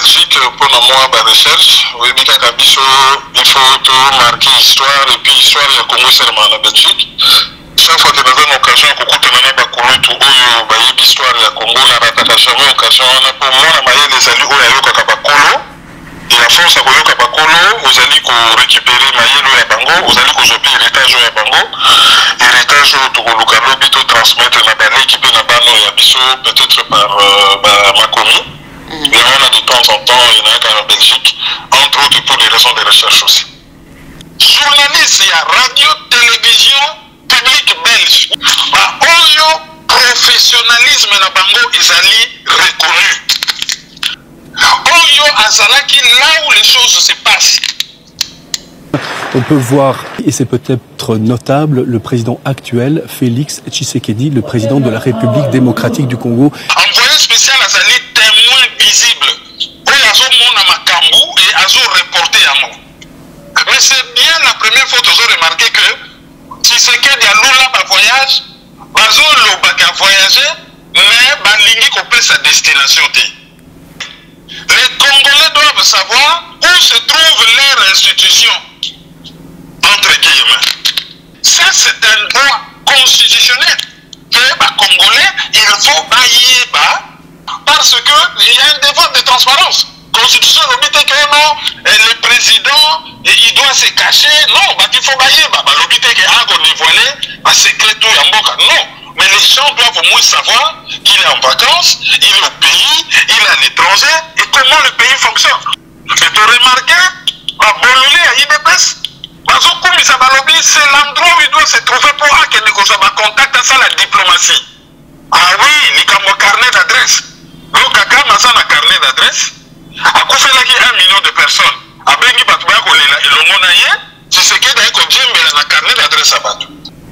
Belgique pour moi recherche. Oui, il faut tout marquer l'histoire et puis l'histoire du Congo seulement la Belgique. Chaque fois que nous avons l'occasion de écouter l'histoire du Congo, nous n'avons jamais l'occasion pour moi les alliés et la force à vous allez récupérer les Bango, vous allez choper l'héritage de Bango, l'héritage de transmettre l'équipe peut-être par Makomi. Il y en a de temps en temps, il y en a en Belgique, entre autres pour des raisons de recherche aussi. Journaliste, il y a radio, télévision, public belge. Professionnalisme na bango est reconnu. Oyo azalaki là où les choses se passent. On peut voir, et c'est peut-être notable, le président actuel, Félix Tshisekedi, le président de la République démocratique du Congo. Envoyé spécial azali témoin visible. Oyo azo mona makambu et azo reporter yango. Mais c'est bien la première fois que vous remarqué que Tshisekedi a loula ba voyage, bazo lobaka voyager, mais balingi kopé sa destination. Les Congolais doivent savoir où se trouvent leurs institutions, entre guillemets. Ça, c'est un droit constitutionnel que les Congolais, il faut bailler parce qu'il y a un devoir de transparence. Constitution, le président, il doit se cacher. Non, il faut bailler. L'obité qui a dévoilé, secret tout non. Mais les gens doivent au moins savoir qu'il est en vacances, il est au pays, il est à l'étranger et comment le pays fonctionne. Et de remarquer, à IDPS, c'est l'endroit où il doit se trouver pour qu'il ait contact à la diplomatie. Ah oui, il y a un carnet d'adresse. Le Kaka a un carnet d'adresse. À quoi fait 1 million de personnes? À Bengi Batouba, le Monaye, c'est ce qui est un carnet d'adresse à Batou.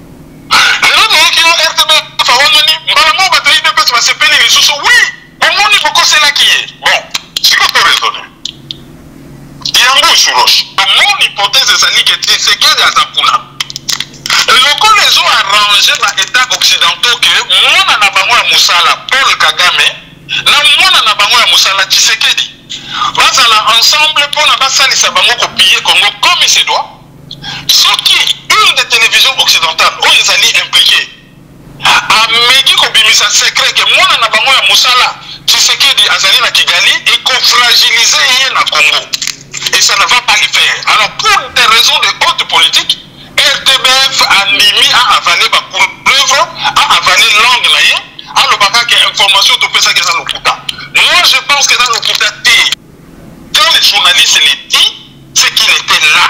Oui, au monde il faut c'est là qui est. Bon, c'est quoi tu raisonner? Il y a un gauche roche. Mon hypothèse est que c'est que des Azapuna. Et lorsque les ont arrangé dans l'État occidentaux que mon anabango Moussala, Paul Kagame, mon anabango Moussala Tshisekedi, va ensemble pour la base de Sabango copier Congo comme il se doit. Ce qui, une des télévisions occidentales, où ils allaient impliquer. Ameki kobimisa secret que moi na bango ya Moussala Tshisekedi azali na Kigali et qu'on fragilise na Congo. Et ça ne va pas le faire. Alors pour des raisons de haute politique, RTBF a mis à avaler ba preuve, à avaler langue na ye, à le baka que information to pesa que ça le puta. Moi je pense que dans le puta quand les journalistes les dit, c'est qu'il était là.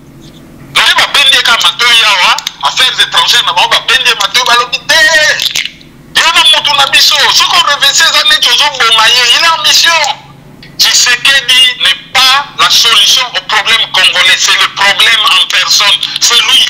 Affaires étrangères, il est en mission. Tshisekedi n'est pas la solution au problème congolais, c'est le problème en personne, c'est lui.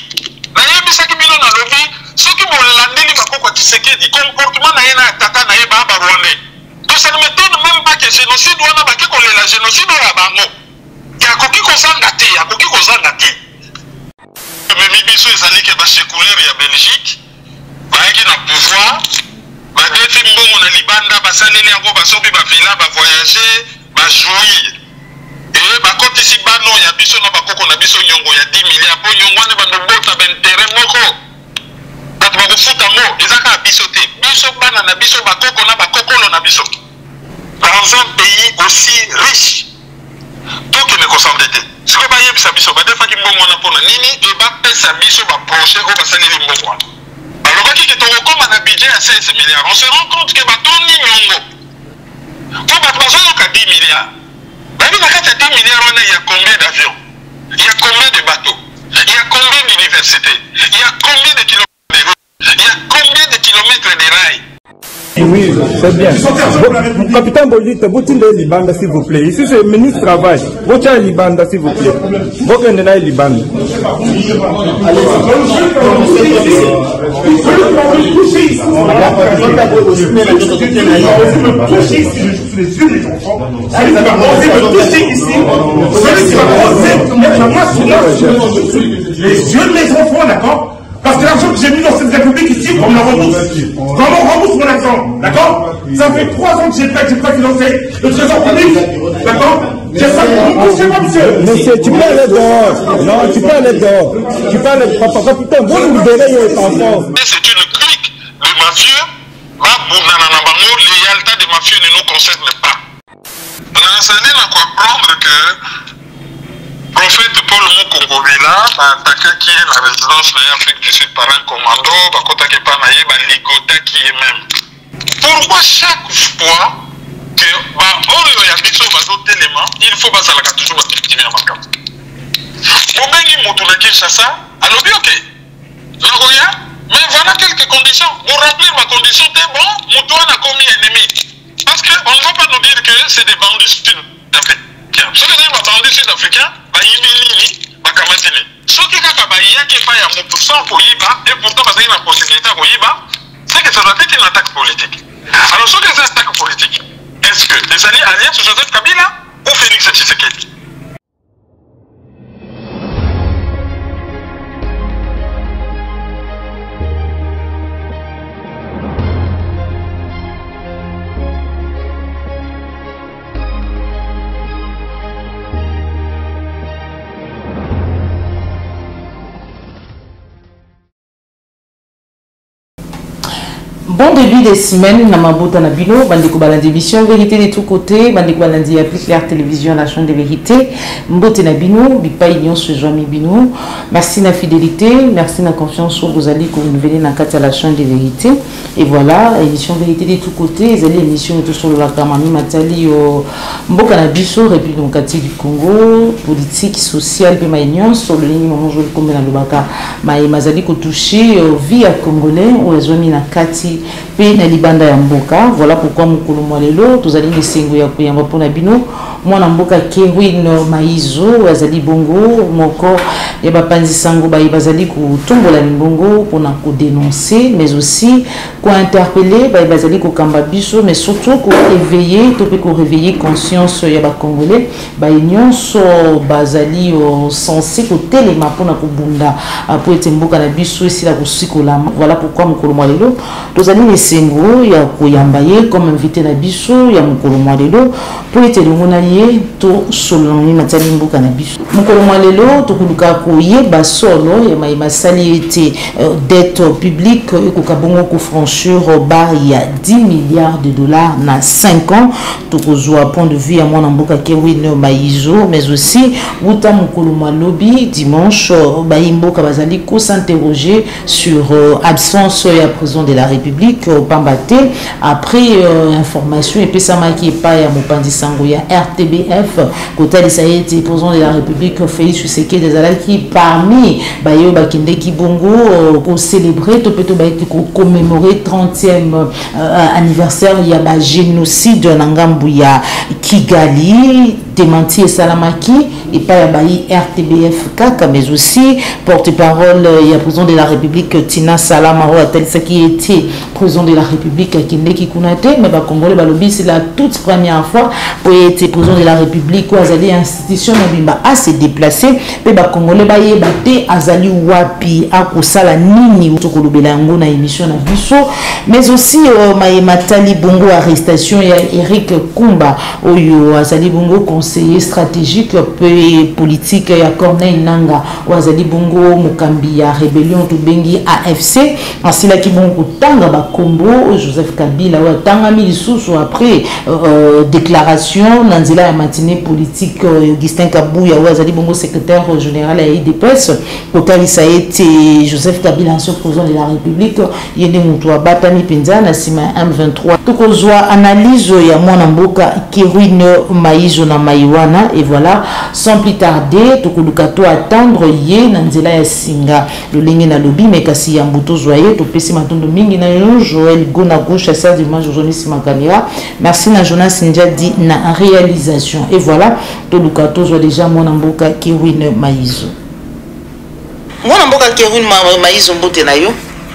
Donc ça ne m'étonne même pas que génocide ou la génocide ou la bango. Il y a qui kozangate, il y a qui kozangate. Mibiso ezali ke ba séculaire ya Belgique bayaki na pouvoir ba defi mbongo na libanda basaleli yango basobi ba villa ba voyager ba jouir et ba kotisi bano ya biso na bakoko na biso nyongo ya 10 milliards po nyongo ne ba ndobota ba intérêt moko bato ba kofuta ngo ezaka biso te biso bana na biso bakoko na bakokolo na biso dans un pays aussi riche donc il ne s'endette. Si vous voyez que biso ba defa ki mbongo na pona nini et ba pesa biso ba projet au basaleli mbongo. Alors qui to comme un budget à 16 milliards, on se rend compte que ba toni nyongo. Ko ba bazo ka 10 milliards. Ba bi na kata 10 milliards on il y a combien d'avions? Il y a combien de bateaux? Il y a combien d'universités? Il y a combien de kilomètres de routes? Il y a combien de kilomètres de rails? Oui, c'est bien. Capitaine Bolite, vous êtes Libanda, s'il vous plaît. Ici, c'est le ministre du Travail. Vous êtes Libanda, s'il vous plaît. Vous êtes Libanda. Les yeux de mes enfants, d'accord? Parce que l'argent que j'ai mis dans cette république ici, on me le rembourse. Vraiment, on rembourse mon argent, d'accord? Ça fait 3 ans que j'ai pas financé le trésor public, d'accord? Monsieur, tu peux aller dehors. Non, tu peux aller dehors. Tu peux aller, papa, capitaine, vous nous libérez, c'est une clique de mafieux. Léalité des mafieux ne nous concerne pas. On a enseigné à comprendre que le prophète Paul Mukongobila a attaqué qui est la résidence de l'Afrique du Sud par un commando, qui est même. Pourquoi chaque fois que il faut passer à la toujours à victime à Makam. Mobengi Moutouna Kinshasa, alors bien ok. Mais voilà quelques conditions. Pour remplir ma condition, t'es bon, Moutouane a commis ennemi. Parce qu'on ne va pas nous dire que c'est des bandits sud-africains. Ce que c'est des bandits sud-africains, ce qui est et pourtant parce qu'il y a une possibilité c'est que ça doit être une attaque politique. Alors ce que c'est une attaque politique, est-ce que les alliés sur Joseph Kabila ou Félix Tshisekedi? Bon début de semaine, Namabota Nabino, Bandeko Balandi émission Vérité de tous côtés, Bandeko Balandi applique la télévision, la chaîne de vérité, Mbote Nabino, Bipa Union se joint Bino. Merci na fidélité, merci na confiance sur vous allez que vous nous venez dans la chaîne de vérité. Et voilà, émission Vérité de tous côtés, les émissions tout sur la Kamami Matali, Mboka Nabiso, République démocratique du Congo, politique, sociale, Pema Union, sur le ligne Maman Joël Kombe na Lubaka, Mazali Kotouché, vie à Congolais, ou Ezomi na Kati. Pe na libanda ya mboka. Voilà pourquoi mukulu mwalelo tozali misengo ya kuyamba pona bino mwana mboka Kewin Maizo azali bongo moko ya bapanzi sango bazali kutombola mbongo pona ko dénoncer mais aussi ko interpeller bazali ko kamba biso mais surtout ko éveiller to pe ko réveiller conscience ya ba congolais nyonso bazali censé ko telema pona ko bunda po ete mboka na biso esila ko sikola. Voilà pourquoi mukulu mwalelo tozali misengo ya koyamba ye comme invité na biso ya mukulu mwalelo po ete longona ye to soloni matali mboka na biso mukulu mwalelo to kuluka koyeba solo ya maima sali ete dette publique ekoka bongo ko franchir ba ya 10 milliards de dollars na 5 ans to kozwa point de vue ya mwana mboka Kewin Maizo mais aussi uta mukulu mwalobi dimanche mboka bazali ko s'interroger sur absence ya président de la République au Pambate après information et puis ça m'a qui est pas ya Mopandi Sango ya RTBF côté ça a été président de la République Félix Tshisekedi des alaki parmi bayo bakinde ki bongo pour célébrer to peut pour commémorer 30e anniversaire ya ba génocide na ngambu ya Kigali démenti et Salamaki et pas ya bayi RTBF kaka mais aussi porte-parole ya président de la République Tina Salamaro a tel ce qui était président de la République qui kunate mais ba Congolais balobi c'est la toute première fois pour être président de la République ou azali institution mobimba à se déplacer mais ba Congolais ba yebate azali wapi akosala nini to kolobela yango na émission na biso mais aussi matali bongo arrestation ya Eric Kumba oyo azali bongo conseiller stratégique politique ya Corneille Nanga ou azali bongo mukambi ya rébellion to bengi AFC asila ki bongo tanga ba kombo Joseph Kabila ou tanga milisusu après déclaration nanzila ya matinée politique Augustin Kabouya ou azali bongo secrétaire général à IDPS kokali ça a été Joseph Kabila ancien président de la République yende mutu abatani penza na sima M23 tokozwa analyse ya mwana mboka Kewin Maizo na Maiwana et voilà sans plus tarder tokoluka to attendre ye nanzela ya singa lolenge na lobi mekasi ya mbuto zoye to pesi matondo mingi na Joël Gona gauche à ça dimanche journaliste ma caméra merci na Jonas Ndjadi na réalisation et voilà toluka to zo déjà mwana mboka Kewin Maizo mwana mboka Kewin Maizo mbote na yo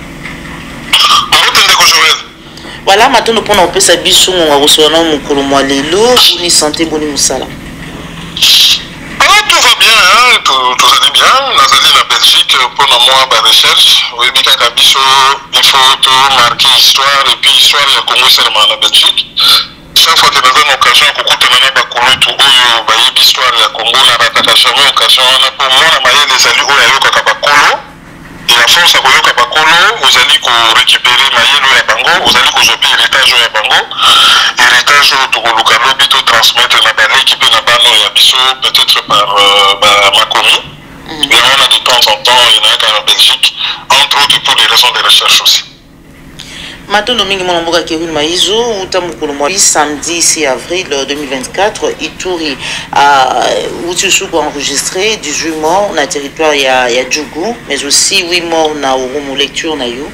voilà maintenant pour nous pesa biso mo wasona mukuru mwalelo ni santé boni musala. Tout va bien, hein, tout allait bien. Nous allons la Belgique pour nos recherche. Oui, il faut tout marquer l'histoire et puis l'histoire il y a commencé seulement la Belgique. Chaque fois que nous avons l'occasion de écouter l'histoire information wana pour moi na mayele ezali oyo ayokaka bakolo et à force ya koyoka bakolo ozali korécupérer mayele ya bango ozali kozwa mpe héritage ya bango héritage oyo tokoluka lobi totransmettre na baleki mpe na bana ya biso peut-être par makomi yango wana de temps en temps enayaka na Belgique entre autres pour des raisons de recherche aussi. Matondo mingi mwana mboka Kevin Maïzo uta mukulu mwa samedi 6 avril 2024 Ituri a Utusuko enregistré 18 morts na territoire ya Djougou mais aussi 8 morts na Urumu lecture na yo.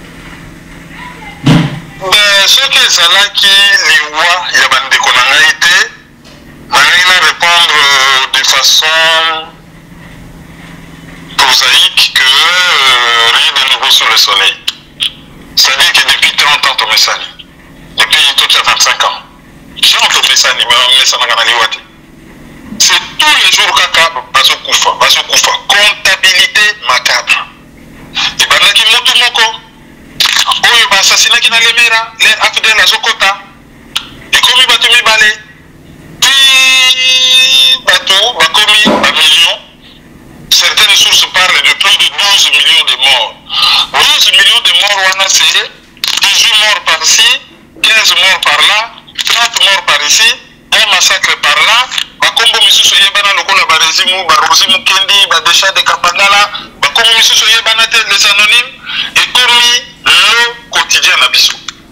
Ce qui est là qui liwa ya bandeko na ngai te na répondre de façon prosaïque que rien de nouveau sur le soleil. C'est-à-dire que depuis 30 ans, depuis tout 25 ans, c'est tous les jours kaka bazokufa comptabilité macabre. Et bandaki mutu moko oyo basassinaki na Lemera les afidèles azokota ekomi bato mibale puis bato bakomi ba millions. Certaines sources parlent de plus de 12 millions de morts. 12 millions de morts, c'est 18 morts par-ci, 15 morts par-là, 30 morts par-ici, un massacre par-là. Bakombo misusu yebana lokola barezimu, barozimu kendi, badesha de kapangala, bakombo misusu yebana te les anonymes, et commis le quotidien nabiso.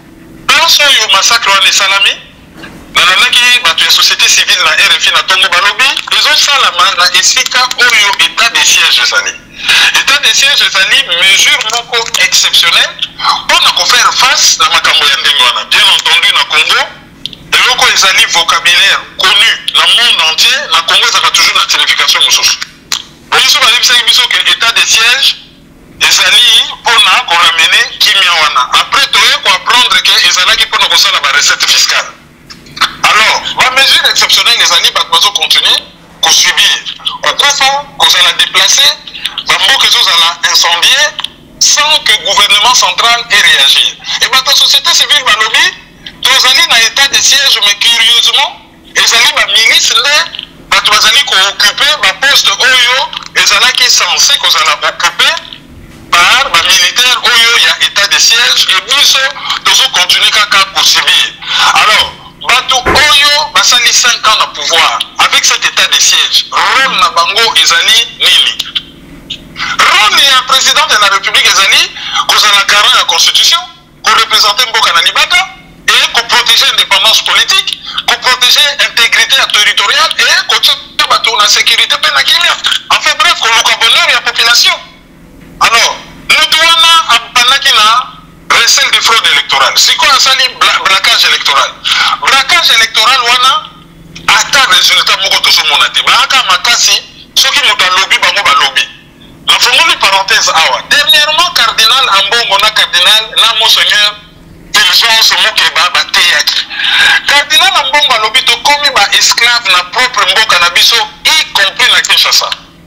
Place yo massacre wane salami, nananaki bato ya société civile na RFI na tongo balobi ezosalama na esika oyo état de siège ezali. État de siège ezali mesure moko exceptionnelle mpona kofaire face na makambo ya ndenge wana. Bien entendu na Congo eloko ezali vocabulaire connu na monde entier, na Congo ezaka toujours na signification mosusu. Biso balibisaki biso ke état de siège ezali mpona koramene kimia wana. Après toye koapprendre ke ezalaki mpona kosala ba recette fiscale. Alors, ma mesure exceptionnelle, les alliés vont continuer à subir. Au coffre, qu'on va la déplacer, qu'on va incendier, sans que le gouvernement central ait réagi. Et bien, la société civile va lobby, les alliés dans l'état de siège, mais curieusement, les alliés va milice, les alliés qui ont occupé, le poste Oyo, les alliés qui sont censés qu'on va occuper par les militaires Oyo, il y a état de siège, et puis, ils vont continuer à subir. Alors, Bato Oyo basali 5 ans de pouvoir avec cet état de siège. Rôle na bango ezali nini? Rôle ya président de la République ezali kozala garant la constitution, ko représenter mboka na libanda et ko protéger l'indépendance politique, ko protéger l'intégrité territoriale et ko tshaka bato na sécurité pe na kimia. Enfin bref, ko luka bonheur ya population. Alors, nous devons abanaki na recel de fraude électorale. C'est quoi ça, braquage électoral? Braquage électoral, wana, ata résultat moko tozo monate. Baka makasi, ceux qui m'ont lobby, bango ba lobby. La formule parenthèse awa. Dernièrement, cardinal Ambongo na cardinal na monseigneur Fulgence Mokeba ba teyaki. Cardinal Ambongo lobby to komi ba esclave na propre mboka na biso, y compris na Kinshasa.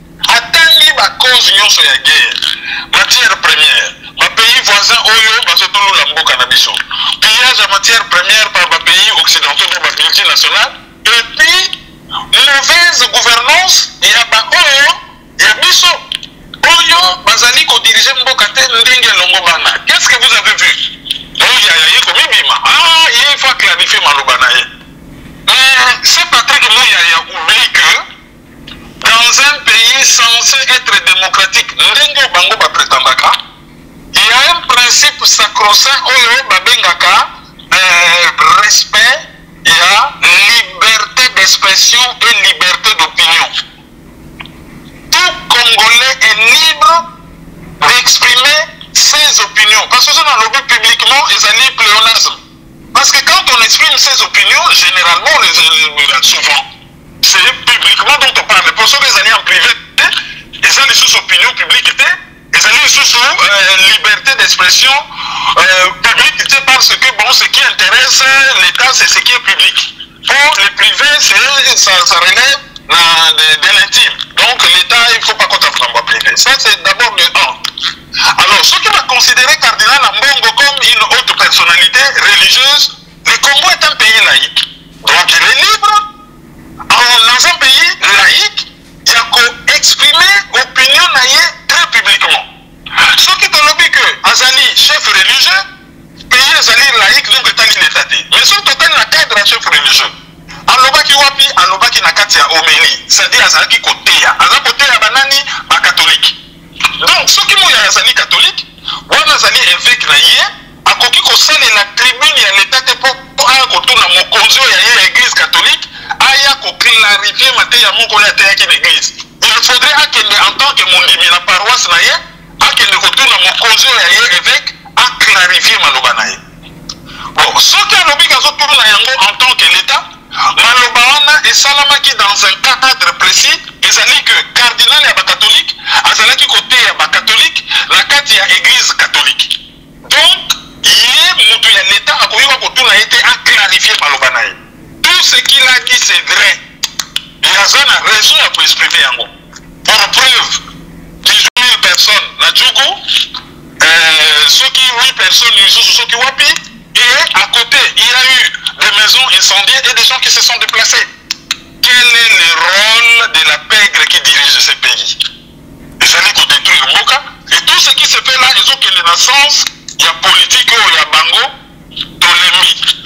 Atangi ba cause nyonso ya guerre. Matière première. Ma pays voisin Oyo, Basotolo Lamboka Nabiso. Pillage à matière première par ma pays occidentaux, par ma multinationale. Et puis, mauvaise gouvernance, il y a Oyo, il y a Biso. Oyo, Bazali, ko dirige Mbokate, Ndenge Longobana. Qu'est-ce que vous avez vu? Ah, il faut clarifier Malobanaye. C'est Patrick Mouyaya oublie que dans un pays censé être démocratique, Ndenge Bango ba prétendaka. Il y a un principe sacro-saint au Babengaka, respect, il y a liberté d'expression et liberté d'opinion. Tout Congolais est libre d'exprimer ses opinions. Parce que ça, on lobby publiquement, ils allaient pléonasme. Parce que quand on exprime ses opinions, généralement, souvent, c'est publiquement dont on parle. Pour ceux qui allaient en privé, ils allaient sous opinion publique. Ils allaient sous liberté d'expression publique, parce que bon, ce qui intéresse l'État, c'est ce qui est public. Pour les privés, ça relève de l'intime. Donc l'État, il ne faut pas qu'on t'apprenne privé. Ça, c'est d'abord le 1. Alors, ceux qui vont considérer Cardinal Ambongo comme une haute personnalité religieuse, le Congo est un pays laïque. Donc il est libre. Dans un pays laïque, il y a qu'à exprimer chef religieux. Alobaki wapi, alobaki na kati ya Omeli, c'est-à-dire azalaki koteya, aza koteya banani ba catholique. Donc soki moya azali catholique, wana azali évêque na ye, akoki kosalela tribune ya l'état te po aya kotuna mokonzi ya ye église catholique, aya ko clarifier mate ya moko ya teyaki l'église. Il faudrait akende en tant que mondimi na paroisse na ye, akende kotuna mokonzi ya ye évêque a clarifier maloba na ye. Bon, soki alobi kazotuna yango en tant que l'état, maloba wana esalamaki dans un cadre précis, ezali que cardinal ya ba catholique azalaki côté ya ba catholique na kati ya église catholique. Donc ye mutu ya l'état akoyoka kotuna été a clarifier maloba na ye. Tout ce qu'il a dit c'est vrai. Il a une raison pour exprimer yango. Pour preuve, 18 000 personnes na Djougou, ceux qui 8 personnes ceux qui wapi, et à côté il y a eu des maisons incendiées et des gens qui se sont déplacés. Quel est le rôle de la pègre qui dirige ce pays? Il fallait qu'on détruise le Moka. Et tout ce qui se fait là, ils ont que le sens, il y a politique, il y a bango, dans l'ennemi.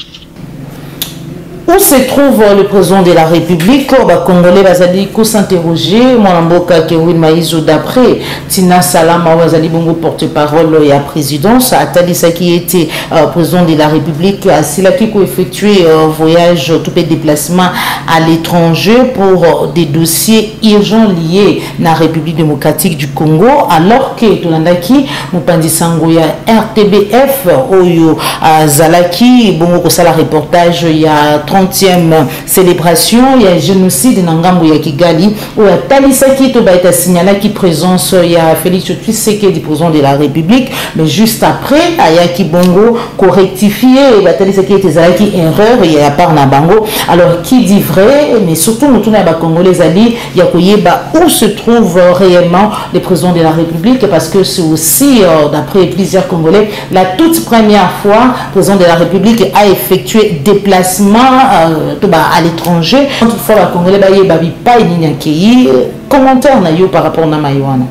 Où se trouve le président de la République? Congolais bazali ko s'interroger Mwanamboka Kewin Maïzo d'après Tina Salama bazali bongo porte-parole ya présidence Atalisa qui était président de la République Asila qui a effectué voyage tout peu déplacement à l'étranger pour des dossiers urgents liés à la République démocratique du Congo alors que Tolandaki Mupandi Sango ya RTBF Oyo Zalaki bongo ko sala reportage ya 30e célébration, il y a génocide dans Ngambo ya Kigali où Talisaki to baita signalé qui présence il y a Félix Tshisekedi président de la République mais juste après Ayaki Bongo correctifié et Talisaki était zalaki erreur il y a par na bango alors qui dit vrai mais surtout nous tourner à Congolais ali ya koyeba où se trouve réellement le président de la République parce que c'est aussi d'après plusieurs Congolais la toute première fois le président de la République a effectué déplacement à l'étranger. Toutefois, les Congolais ne pas commentaire par rapport à Maïwana.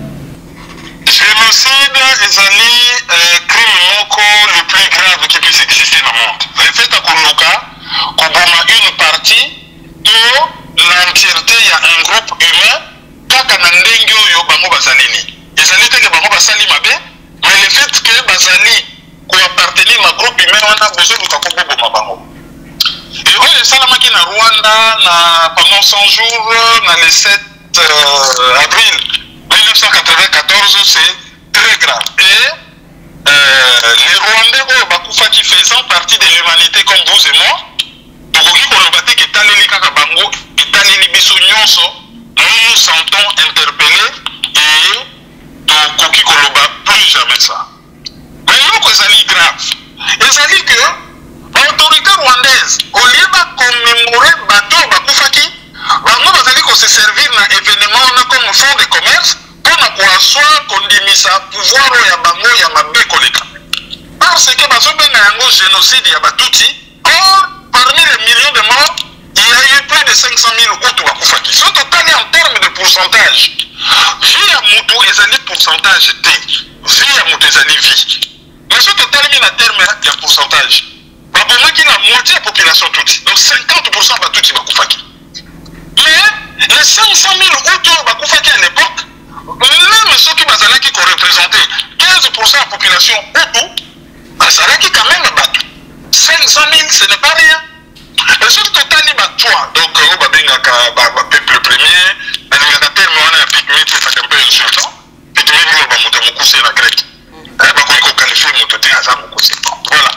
Génocide est crime le plus grave qui puisse exister dans le monde. Le fait qu'on a une partie de l'entièreté, il y a un groupe humain, mais le fait que Bazali appartenir à un groupe humain, on a besoin de et oui, les Salamaki na Rwanda, pendant 100 jours, le 7 avril 1994, c'est très grave. Et les Rwandais, qui faisant partie de l'humanité comme vous et moi, nous nous sentons interpellés et nous ne plus jamais ça. Mais nous, c'est grave. Et ça dit que l'autorité rwandaise, au lieu de commémorer bateau Bakufaki, va se servir d'un événement comme fonds de commerce pour asseoir condimisa pouvoir ya bango ya mabe koleka. Parce que bazobenga yango génocide ya Batuti, or parmi les millions de morts, il y a eu plus de 500 000 Hutu Bakufaki. Ce total est en termes de pourcentage. Vie à Moutou ezali pourcentage T. Vie à Moutou ezali vie. Mais ce total est en termes de pourcentage. Babomaki la moitié de la population toute. Donc 50% de Batuti Bakufaki. Mais les 500 000 Hutu Bakufaki à l'époque, même ceux qui ont représenté 15% de la population Hutu, Bazalaki quand même battu. 500 000, ce n'est pas rien. Et ce total est battu. Donc, au peuple premier, le terme on a pigmé, c'est un peu insultant. Pigmé, on va monter la grec. On va qualifier mon côté à ça, voilà.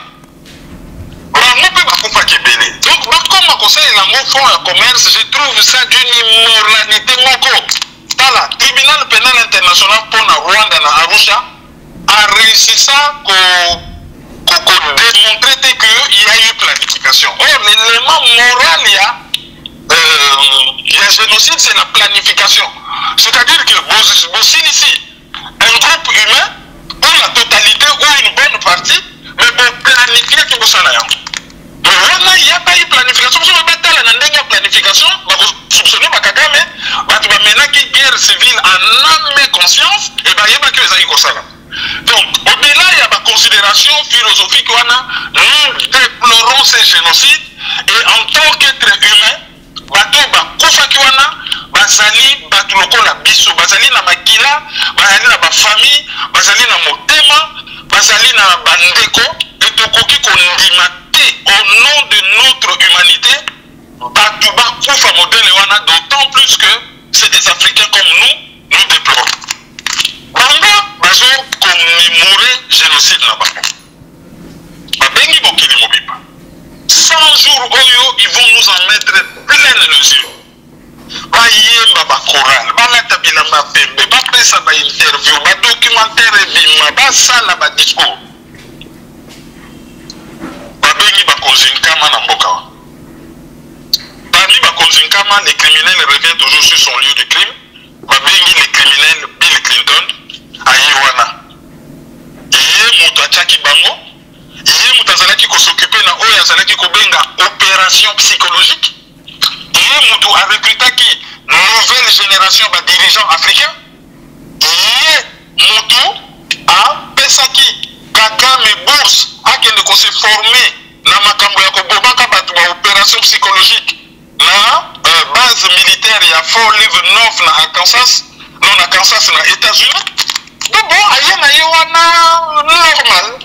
Donc, comme on conseille le fonds de commerce, je trouve ça d'une immoralité moko. Le tribunal pénal international pour la Rwanda na Arusha a réussi ça pour démontrer qu'il y a eu planification. Or, l'élément moral, il y a génocide, c'est la planification. C'est-à-dire que Bossine ici, un groupe humain, ou la totalité, ou une bonne partie, mais pour planifier que vous savez. Mais là, il n'y a pas eu planification. Si vous mettez la planification, vous soupçonnez Bakagame, vous maintenant qui guerre civile en âme et conscience, et bien il n'y a pas que les aïkos. Donc, au-delà, il y a ma considération philosophique, nous déplorons ces génocides et en tant qu'être humain bato bakufaki wana bazali bato lokola biso bazali na makila bazali na bafamille bazali na motema bazali na bandeko et tokoki kondima te au nom de notre humanité bato bakufa modèle wana d'autant plus que c'est des Africains comme nous déplorons bango bazo commémorer génocide na bango babengi mokili mobiba 100 jours oyo ils vont nous en mettre plein les yeux bayemba bachoral balata bilamba pembe bapesa bainterview badocumentaire ebima basala badiscours babengi bakonzi nkama na mboka wa parmi bakonzi nkama les criminels reviennent toujours sur son lieu de crime babengi les criminels Bill Clinton aye wana ye moto atiaki bango ye moto azalaki kosoccupe na oyo azalaki kobenga opération psychologique ye moto arecrutaki nouvelle génération ba dirigeants africains ye moto apesaki Kagame bourse akende kose former na makambo ya kobomaka bato ba opération psychologique na base militaire ya Fort Leavenworth North na Arkansas non na Kansas na États-Unis bon aye na ye wana normal.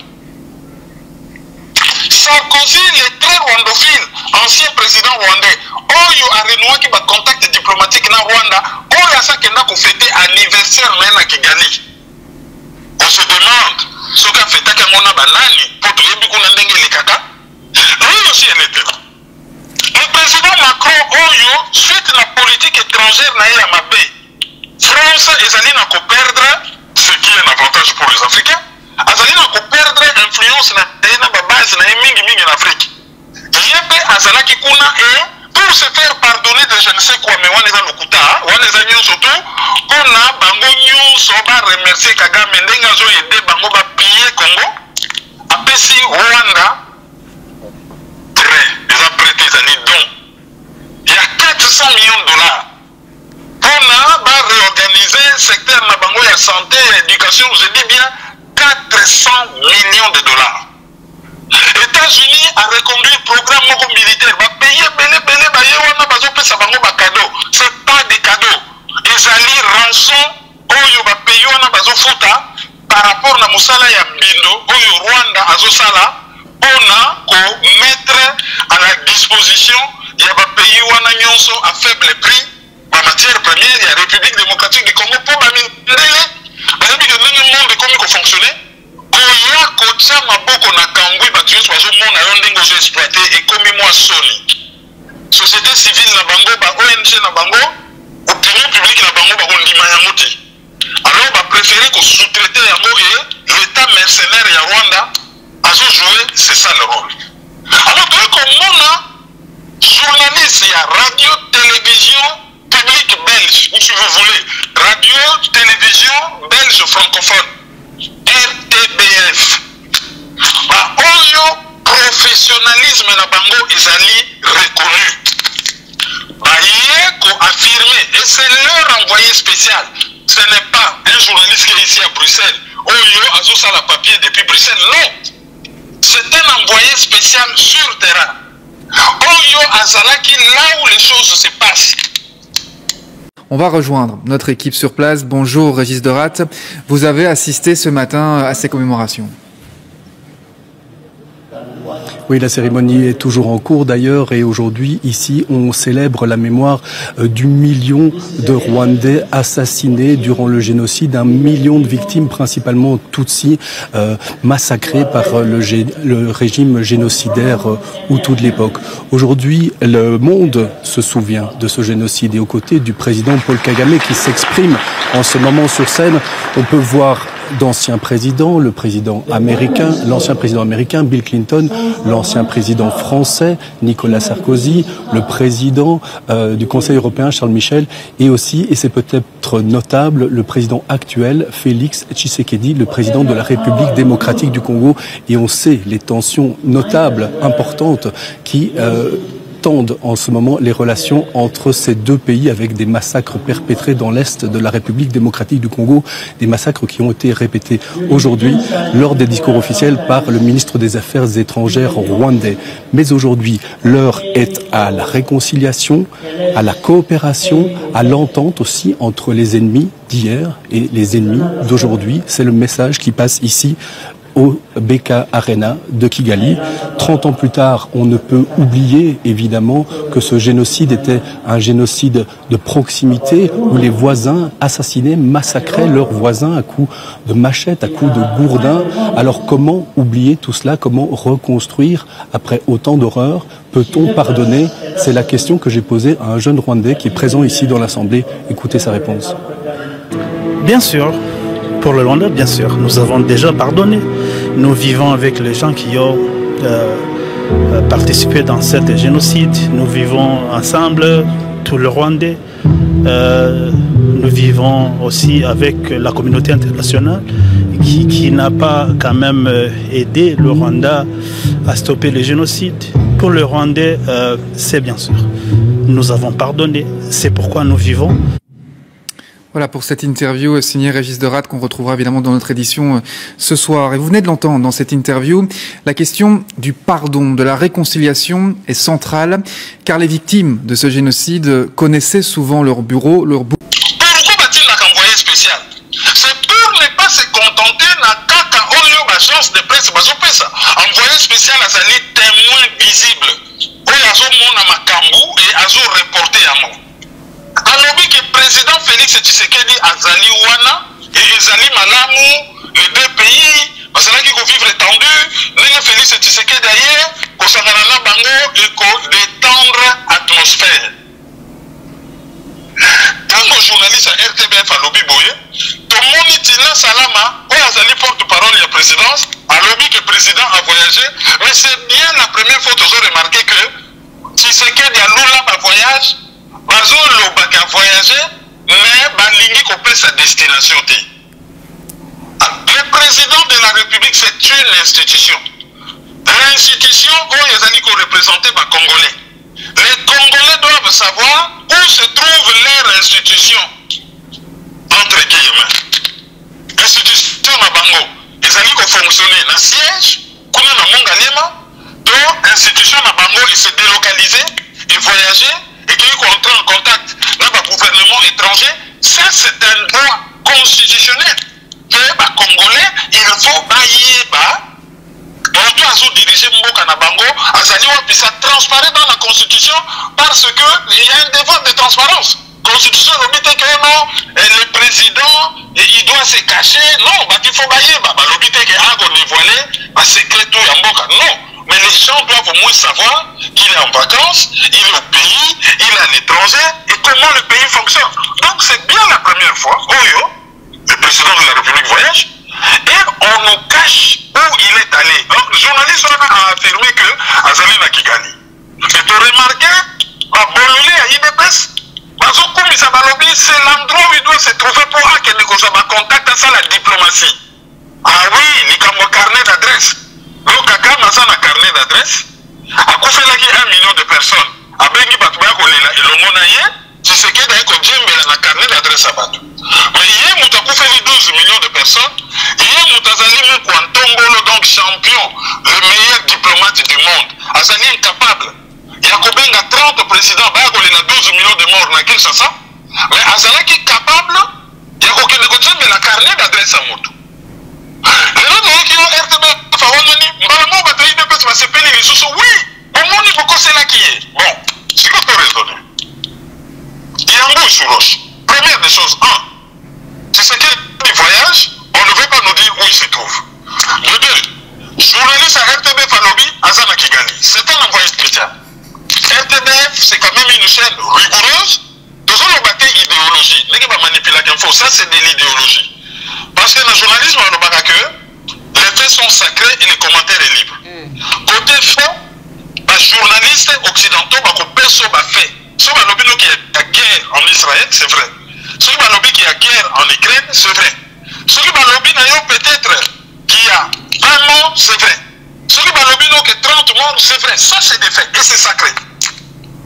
Sarkozy, le très rwandophile, ancien président rwandais, oyo a renoué qui va contact diplomatique na Rwanda, oyo a ça qui n'a fêté anniversaire na Kigali. On se demande ce qu'a fait Takamona Banani pour tout le monde les kaka. Lui aussi elle était là. Le président Macron oyo suite la politique étrangère na ya mapé. France et Zalina ko perdre ce qui est un avantage pour les Africains. Azalina ko perdre influence na base na mingi en Afrique. Yebe azalaki kuna et pour se faire pardonner de je ne sais quoi mais waneza lokuta waneza nyo surtout kuna bango nyonso ba remercier Kagame ndenga zo yede bango ba piller Congo apesi Rwanda très les a prêté zani don il y a 400 millions de dollars pour ba réorganiser secteur na bango ya santé et éducation je dis bien 400 millions de dollars. États-Unis a reconduit le programme militaire. Va payer cadeaux. C'est pas des cadeaux. Ils allaient rançon oyo va payer par rapport à Moussala ya Bindo oyo Rwanda azosala on a ko mettre à la disposition il y a pays wana nyonso à faible prix en matière première il y a République démocratique du Congo pour bamindele bayebi que le monde comment fonctionner koya kotia maboko na kambwi bato nyonso bazomona yo ndenge ozoexploite ekomi mwa soni société civile na bango ba ONG na bango opinion publique na bango bakondima yango te alors bapréféré kosous-traiter yango et l'état mercenaire ya Rwanda azojouer c'est ça le rôle alors toye komona journaliste ya radio télévision publique belge ou si vous voulez radio télévision belge francophone RTBF oyo professionnalisme na bango ezali reconnu baye ko affirmer et c'est leur envoyé spécial ce n'est pas un journaliste qui est ici à Bruxelles oyo azosala papier depuis Bruxelles non c'est un envoyé spécial sur terrain oyo azalaki là où les choses se passent. On va rejoindre notre équipe sur place. Bonjour Régis Dorat. Vous avez assisté ce matin à ces commémorations. Oui, la cérémonie est toujours en cours d'ailleurs et aujourd'hui, ici, on célèbre la mémoire du million de Rwandais assassinés durant le génocide, 1 million de victimes, principalement Tutsis, massacrés par le régime génocidaire Hutu de l'époque. Aujourd'hui, le monde se souvient de ce génocide et aux côtés du président Paul Kagame qui s'exprime en ce moment sur scène, on peut voir d'anciens présidents, le président américain, l'ancien président américain Bill Clinton, l'ancien président français Nicolas Sarkozy, le président du Conseil européen Charles Michel et aussi, et c'est peut-être notable, le président actuel Félix Tshisekedi, le président de la République démocratique du Congo. Et on sait les tensions notables, importantes qui tendent en ce moment les relations entre ces deux pays avec des massacres perpétrés dans l'est de la République démocratique du Congo, des massacres qui ont été répétés aujourd'hui lors des discours officiels par le ministre des Affaires étrangères rwandais. Mais aujourd'hui, l'heure est à la réconciliation, à la coopération, à l'entente aussi entre les ennemis d'hier et les ennemis d'aujourd'hui. C'est le message qui passe ici au BK Arena de Kigali. 30 ans plus tard, on ne peut oublier évidemment que ce génocide était un génocide de proximité où les voisins assassinaient, massacraient leurs voisins à coups de machette, à coups de gourdin. Alors comment oublier tout cela? Comment reconstruire après autant d'horreurs? Peut-on pardonner? C'est la question que j'ai posée à un jeune Rwandais qui est présent ici dans l'Assemblée. Écoutez sa réponse. Bien sûr. Pour le Rwanda, bien sûr, nous avons déjà pardonné. Nous vivons avec les gens qui ont participé dans cet génocide. Nous vivons ensemble, tout le Rwandais. Nous vivons aussi avec la communauté internationale qui n'a pas quand même aidé le Rwanda à stopper le génocide. Pour le Rwandais, c'est bien sûr. Nous avons pardonné. C'est pourquoi nous vivons. Voilà pour cette interview signée Régis Deratte qu'on retrouvera évidemment dans notre édition ce soir. Et vous venez de l'entendre dans cette interview, la question du pardon, de la réconciliation est centrale car les victimes de ce génocide connaissaient souvent leur bureau, Pourquoi va-t-il la envoyé spécial? C'est pour ne pas se contenter na kaka oyo agence de presse bazopesa. Envoyé spécial azali témoin visible. Oyo azomona makambu et azo reporter yango. Alobi que président Félix Tshisekedi azali wana et ezali malamu les deux pays bazalaki ko vivre tendu ndenge Félix Tshisekedi aye kosangana na bango et ko détendre atmosphère. Tango journaliste à RTBF alobi boye tomoni Tina Salama oyo azali porte-parole ya présidence alobi que président a voyagé mais c'est bien la première fois qu'ils ont remarqué que Tshisekedi a lula ba voyage Bazo Lobaka voyager, mais Balingi complet sa destination. Le président de la République, c'est une institution. L'institution où les amis qu'on représente les Congolais. Les Congolais doivent savoir où se trouve leur institution. Entre guillemets. Institution à Bango. Les amis qui fonctionner dans le siège, qu'on a dans Mongalema, donc institution à Bango, ils se délocaliser et voyager. Et qui entrer en contact avec le gouvernement étranger, ça c'est un droit constitutionnel. Que les Congolais, il faut bailler bas. On doit diriger Mboka Nabango, puis ça transparaît dans la Constitution parce qu'il y a un devoir de transparence. La Constitution dit que non, le président, il doit se cacher. Non, il faut bailler bas. L'obité que on est voilé, secret tout Mboka. Non. Mais les gens doivent au moins savoir qu'il est en vacances, il est au pays, il est à l'étranger et comment le pays fonctionne. Donc c'est bien la première fois où le président de la République voyage et on nous cache où il est allé. Donc le journaliste a affirmé que Azali na Kigali. Et tu remarqué, Bololé à IDPS, c'est l'endroit où il doit se trouver pour qu'il ne soit pas contact à ça la diplomatie. Ah oui, il y a un carnet d'adresse. Donc, Kaka a un carnet d'adresse. A couvert 1 million de personnes. A bengi Batouya Kolela et l'Omonaye, c'est ce qui est dans un carnet d'adresse à Batou. Mais hier, nous avons fait 12 millions de personnes. Hier, nous avons Kwantongolo, donc champion, le meilleur diplomate du monde. Azali incapable. Il y a 30 présidents, il y a 12 millions de morts dans Kinshasa. Mais Azali qui est capable, il y a la carnet d'adresse à Moto. Les gens qui ont RTB, oui, au monde il faut que c'est là qui est. Bon, c'est quoi ton raisonner? Il y a un bout sur roche. Première des choses, c'est ce qu'il voyage, on ne veut pas nous dire où il se trouve. De deux, journaliste à RTB Falobi, Azana Kigali. C'est un envoyé spécial. RTBF, c'est quand même une chaîne rigoureuse. Nous avons battu idéologie. N'est-ce pas manipuler l'info? Ça, c'est de l'idéologie. Parce que dans le journalisme, on a que les faits sont sacrés et les commentaires sont libres. Côté fond, les journalistes occidentaux ont fait. Ceux qui ont la guerre en Israël, c'est vrai. Ceux qui ont la guerre en Ukraine, c'est vrai. Ceux qui ont peut-être qu'il y a 20 morts, c'est vrai. Ceux qui ont 30 morts, c'est vrai. Ça, c'est des faits et c'est sacré.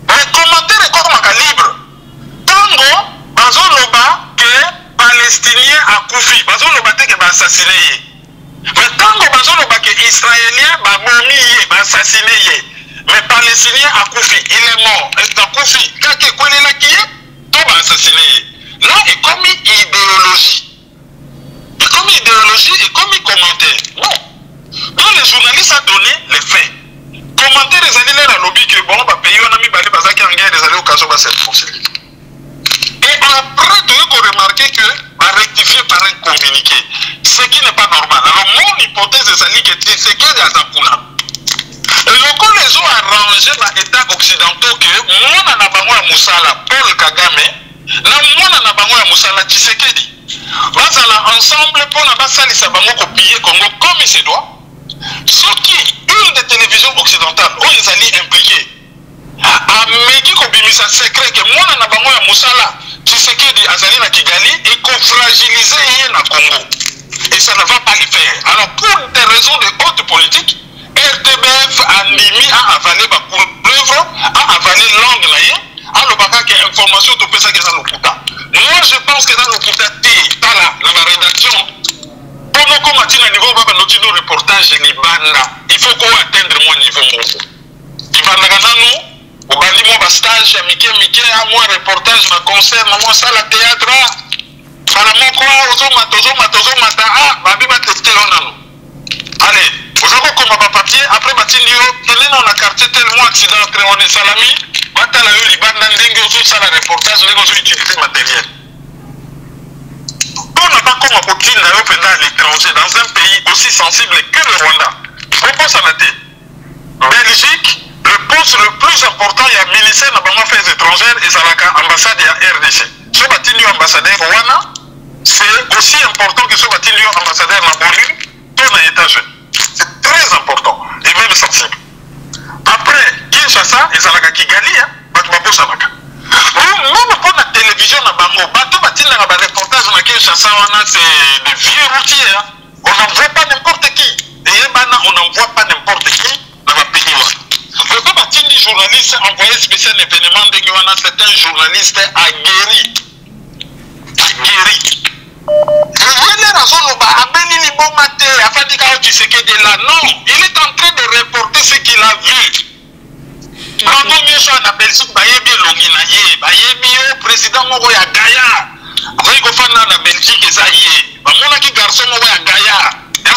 Les commentaires comme libre. Tango, bazoloba que Palestinien a koufi, bazoloba que ba assassiné. Mais tango bazoloba que Israélien ba momi ba assassiné. Mais Palestinien a koufi, il est mort. Il a koufi. Kake kwele la qui est, tout ba assassiné. Là, il comme idéologie. Et comme idéologie et comme commentaire. Non. Donc les journalistes ont donné les faits. Commentaire les années là, lobby que bon, bah pays on a mis balé bazaki en guerre, les années au cas où c'est réconcilié. Et après, tu as remarqué que va rectifier par un communiqué, ce qui n'est pas normal. Alors mon hypothèse est celle que c'est que des Azapuna. Et lorsque les ont arrangé dans l'État occidental que mon anabango ya Moussala Paul Kagame, na mon anabango ya Moussala Tshisekedi. Bazala ensemble pour la base de Sabango copier Congo comme il se doit. Ce qui une des télévisions occidentales où ils allaient impliquer a Meki Kobimisa secret que moi na bango ya Moussala Tshisekedi azali na Kigali et qu'on fragilise na Congo. Et ça ne va pas le faire. Alors pour des raisons de haute politique, RTBF a mis à avaler ma couleuvre, à avaler langue là. Alors, il y a information tout ça qui est dans le Kouta. Moi, je pense que dans le Kouta, dans la rédaction, pour nous combattre à niveau de nos reportages, il faut qu'on atteigne mon niveau. Il va nous, au bandi mon stage, Mickey, moi reportage, ma concert, moi ça la théâtre, à la mon quoi, aux mata, babi va tester on allez, vous avez comme un papier, après Matinio, tenez dans la quartier tellement accident, on est salami. Batala yo libanda ndenge ozosala reportage ndenge ozoutiliser matériel. On n'a pas comme Poutine à l'étranger dans un pays aussi sensible que le Rwanda. Propose à la tête. Belgique, le poste le plus important, il y a ministère des Affaires étrangères et Zalaka, ambassade et RDC. Ce bâtiment ambassadeur Rwanda, c'est aussi important que ce bâtiment ambassadeur Nabolu, ton étage. C'est très important et même sensible. Après, Kinshasa, ils ont Kigali, même pour la télévision, les reportages dans Kinshasa, c'est des vieux routiers. On n'envoie pas n'importe qui. Et on n'envoie pas n'importe qui dans le pays. Le papa Tindi, journaliste, envoyé spécial événement de Guana, c'est un journaliste aguerri. Non, il est en train de reporter ce qu'il a vu. Quand on est en Belgique, le président Mogoya Gaïa, après qu'on fait dans la Belgique, mon garçon Mogoya Gaïa,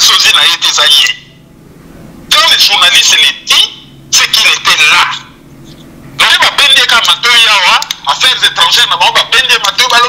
quand les journalistes les disent, c'est qu'il était là. Donc, il va bender comme affaires étrangères, il va bender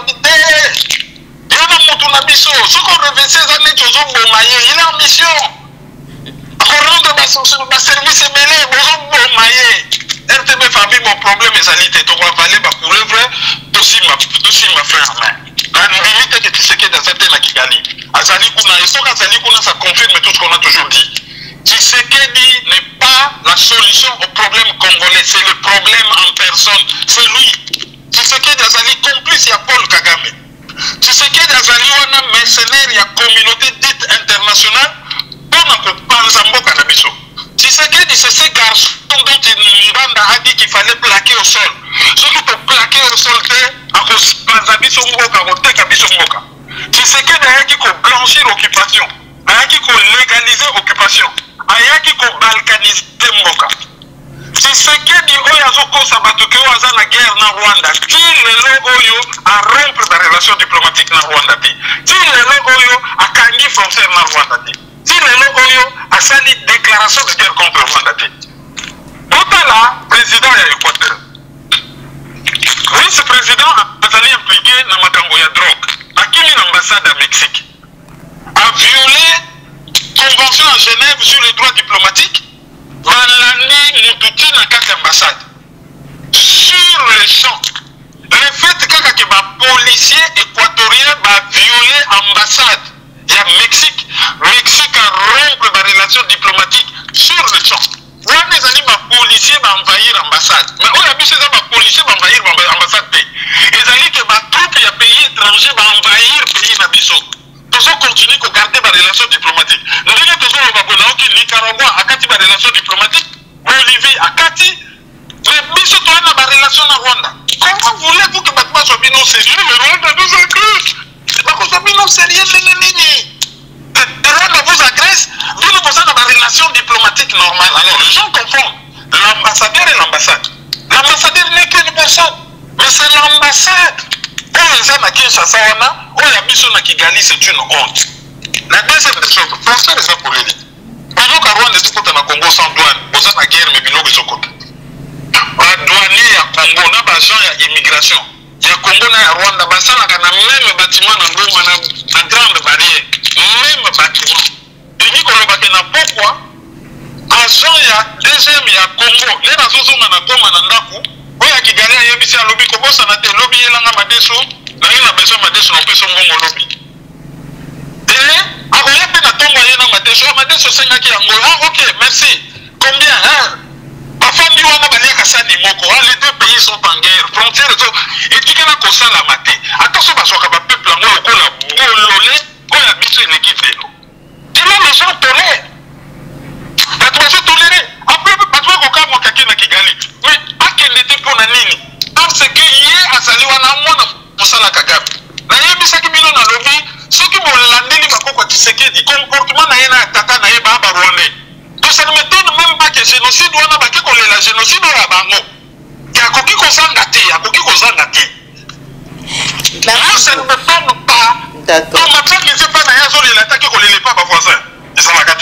il y a un mission. Ce qu'on revêt ces années, il est en mission. Rendre ma service est mêlé, RTB famille, mon problème estalité. Donc, on va aller ma couleuvre, aussi ma frère en main. La limite que tu sais qu'il y a des certains qui gagnent. Azali Kuna, et ce qu'Azali Kuna, ça confirme tout ce qu'on a toujours dit. Tshisekedi n'est pas la solution au problème congolais, c'est le problème en personne. C'est lui. Tshisekedi Azali complice, il y a Paul Kagame. Tshisekedi Azali wana mercenaire, il y a communauté dite internationale pour ne pas Zamboka Nabiso. Tshisekedi, c'est ces garçons dont Mbanda a dit qu'il fallait plaquer au sol. Ce qui peut plaquer au sol, c'est à cause de Zabiso Mboka, au Tekabiso Mboka. Tshisekedi a dit qu'il faut blanchir l'occupation, a dit qu'il faut légaliser l'occupation, a dit qu'il faut balkaniser Mboka. Tshisekedi Oyazoko Sabatuke Oyaza la guerre na Rwanda. Qui le logo à rompre la relation diplomatique na Rwanda. Qui le logo à Kangi frontière na Rwanda. Qui le logo à sali déclaration de guerre contre Rwanda. Boutala, président de l'Équateur. Vice-président a impliqué dans Makambo ya drogue. A qui l'ambassade à Mexique a violé convention à Genève sur les droits diplomatiques. Malani Moutouti na 4 ambassades. Sur le champ, le fait que les policiers équatoriens ont violé l'ambassade, il y a Mexique a rompre la relation diplomatique sur le champ. Les policiers vont envahir l'ambassade. Mais on a vu ces policiers vont envahir l'ambassade. Les alliés que les troupes et les pays étrangers vont envahir le pays Nabiso. Tous continuer à garder la relation diplomatique. Nous disons que Nicaragua a gardé la relation diplomatique, Bolivie a gardé. Mais Biso, tu as une l'ambassade. Mais c'est l'ambassade. Quand les gens à Kinshasa, on a mis sur Kigali, c'est une honte. La deuxième des choses, pensez les gens pour les dire. Pendant qu'à Rwanda, c'est côté na Congo sans douane, vous avez la guerre, mais bilo de côté. La douanier à Congo, on a besoin d'immigration. Il y a Congo et Rwanda, ça n'a qu'un même bâtiment dans la grande barrière, même bâtiment. Et dit qu'on le bâtit n'a pourquoi. Agent, il y a deuxième, il y a Congo. Les raisons sont dans la Congo, dans la Congo. Il y a Kigali, il y a ici à lobby, comment ça n'a été lobby, il y a Madeso, il y a besoin de Madeso, on peut son bon lobby. Et, alors, il y a peine à tomber, il y a Madeso, Madeso, c'est un qui est Angola. Ah, ok, merci. Combien, hein? Enfin, nous, on a balayé Kassani Moko. Les deux pays sont en guerre. Frontières, et tu as comme ça la maté. Attention, parce que le peuple, on a bololé, on a mis sur une équipe vélo. Et là, les gens tolèrent. Les gens tolèrent. Après, parce que quand on a quelqu'un qui gagne, mais à quel était pour Nanini? Parce que hier, à Saliwana, on a pour ça la Kagame. Là, il y a mis ça qui m'a dans le vie. Ceux qui m'ont landé, ils m'ont dit ce qui dit comportement, il y a un tata, il y a un rwandais. Donc ça ne m'étonne même pas que le génocide doit n'avoir que le génocide dans la bango. Il y a qui qu'on s'en gâté, il y a qui qu'on s'en gâté. Moi, ça ne m'étonne pas. D'accord. Donc maintenant, je ne sais pas d'ailleurs si l'attaque qu'on ne l'est pas, ma voisin. Et ça m'a gâté.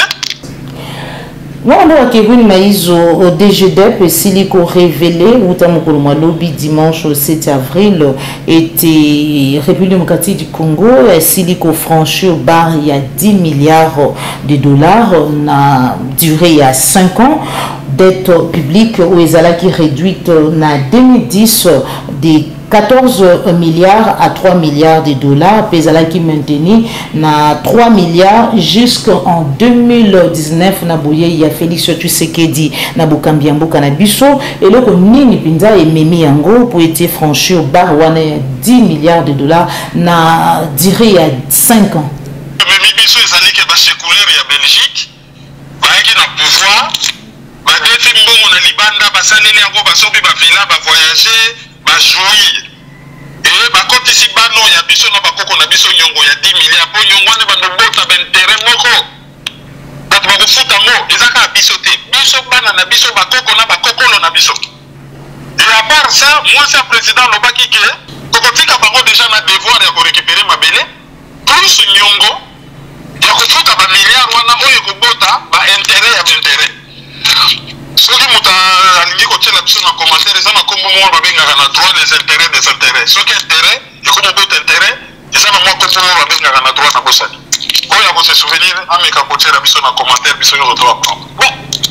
Non, non, Kevin Maïzo, au DGDEP, Silico révélé, Outamokolouma Lobby, dimanche 7 avril, était République démocratique du Congo, Silico franchi au bar il y a 10 milliards de dollars, on a duré il y a 5 ans, dette publique, où Ezala qui réduite en 2010 des 14 milliards à 3 milliards de dollars, Pesala qui maintenu na 3 milliards jusqu'en 2019 na boye il y a Félix Tshisekedi na Bokambiambo Kanabiso et le nini pinza et Memi Yango pour être franchi au bar wana 10 milliards de dollars na duré il y a 5 ans. Memi Biso ezali ke ba séculaire ya Belgique ba qui na pouvoir ba defi mbongo na libanda ba saleli yango ba sobi ba villa ba voyager ba jouir et ba côté si bano ya biso na bakoko na biso nyongo ya 10 milliards po nyongo ne ba no bota ben terrain moko ba to ba futa mo ezaka biso te biso bana na biso bakoko na bakokolo na biso et à part ça moi c'est président lobaki ke kokotika bango déjà na devoir ya ko récupérer mabele plus nyongo ya ko futa ba milliards wana oyo ko bota ba intérêt ya intérêt. Ce qui m'a dit que tu as un commentaire, c'est un commentaire droit des intérêts des intérêts. Ce qui est intérêt, et comme d'autres intérêts, ils ont un commentaire droit dans Bossani. Quand il y a se souvenir, à mes capotiers, il y a un commentaire, il y a un droit. Bon,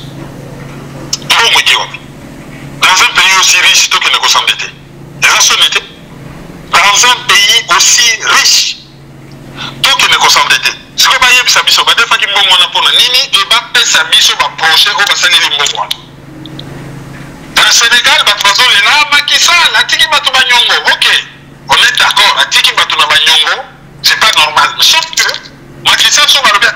il faut me dire, dans un pays aussi riche, tout qui ne peut s'endetter. Dans un pays aussi riche, tout qui ne peut s'endetter. Ce que je veux dire, c'est que des fois, il y a un peu de nini, et il y a un projet, il y a un dans le Sénégal, il y a un Macky Sall, ok, on est d'accord, c'est pas normal. Sauf que, Macky Sall,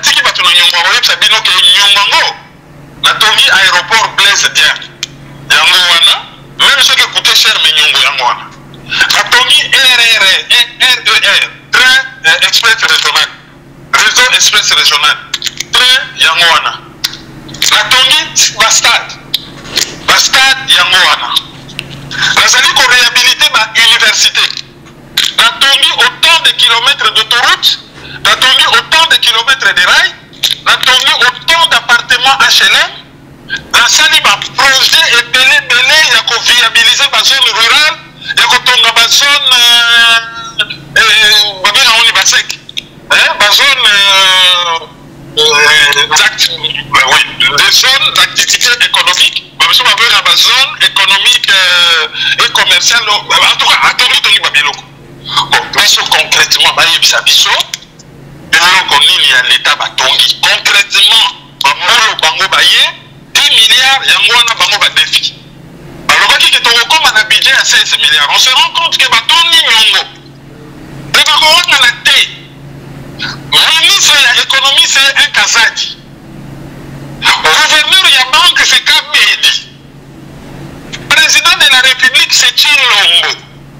aéroport Blaise Diagne, même ceux qui coûtaient cher, mais la Tomi RER, train express régional, réseau express régional, train Yangoana, la Tomi Bastad Yangoana. Nazali ko réhabiliter ma université. Natongi autant de kilomètres d'autoroute, natongi autant de kilomètres de rails, natongi autant d'appartements HLM. Nasali ma projet et belé ya ko viabiliser ma zone rurale, ya ko tonga ma zone babina on ba sec. Ma zone des zones d'activité économique. Nous sommes dans la zone économique et commerciale. En tout cas, à tout le monde. Bon, concrètement, il y a l'État batongi. Concrètement, 10 milliards, il y a un défi. Alors, qui est un budget à 16 milliards, on se rend compte que batongi nyongo. Le ministre de l'économie, c'est un Kazadi. Le gouverneur de la banque, c'est Kabedi. Le président de la République, c'est Chilombo.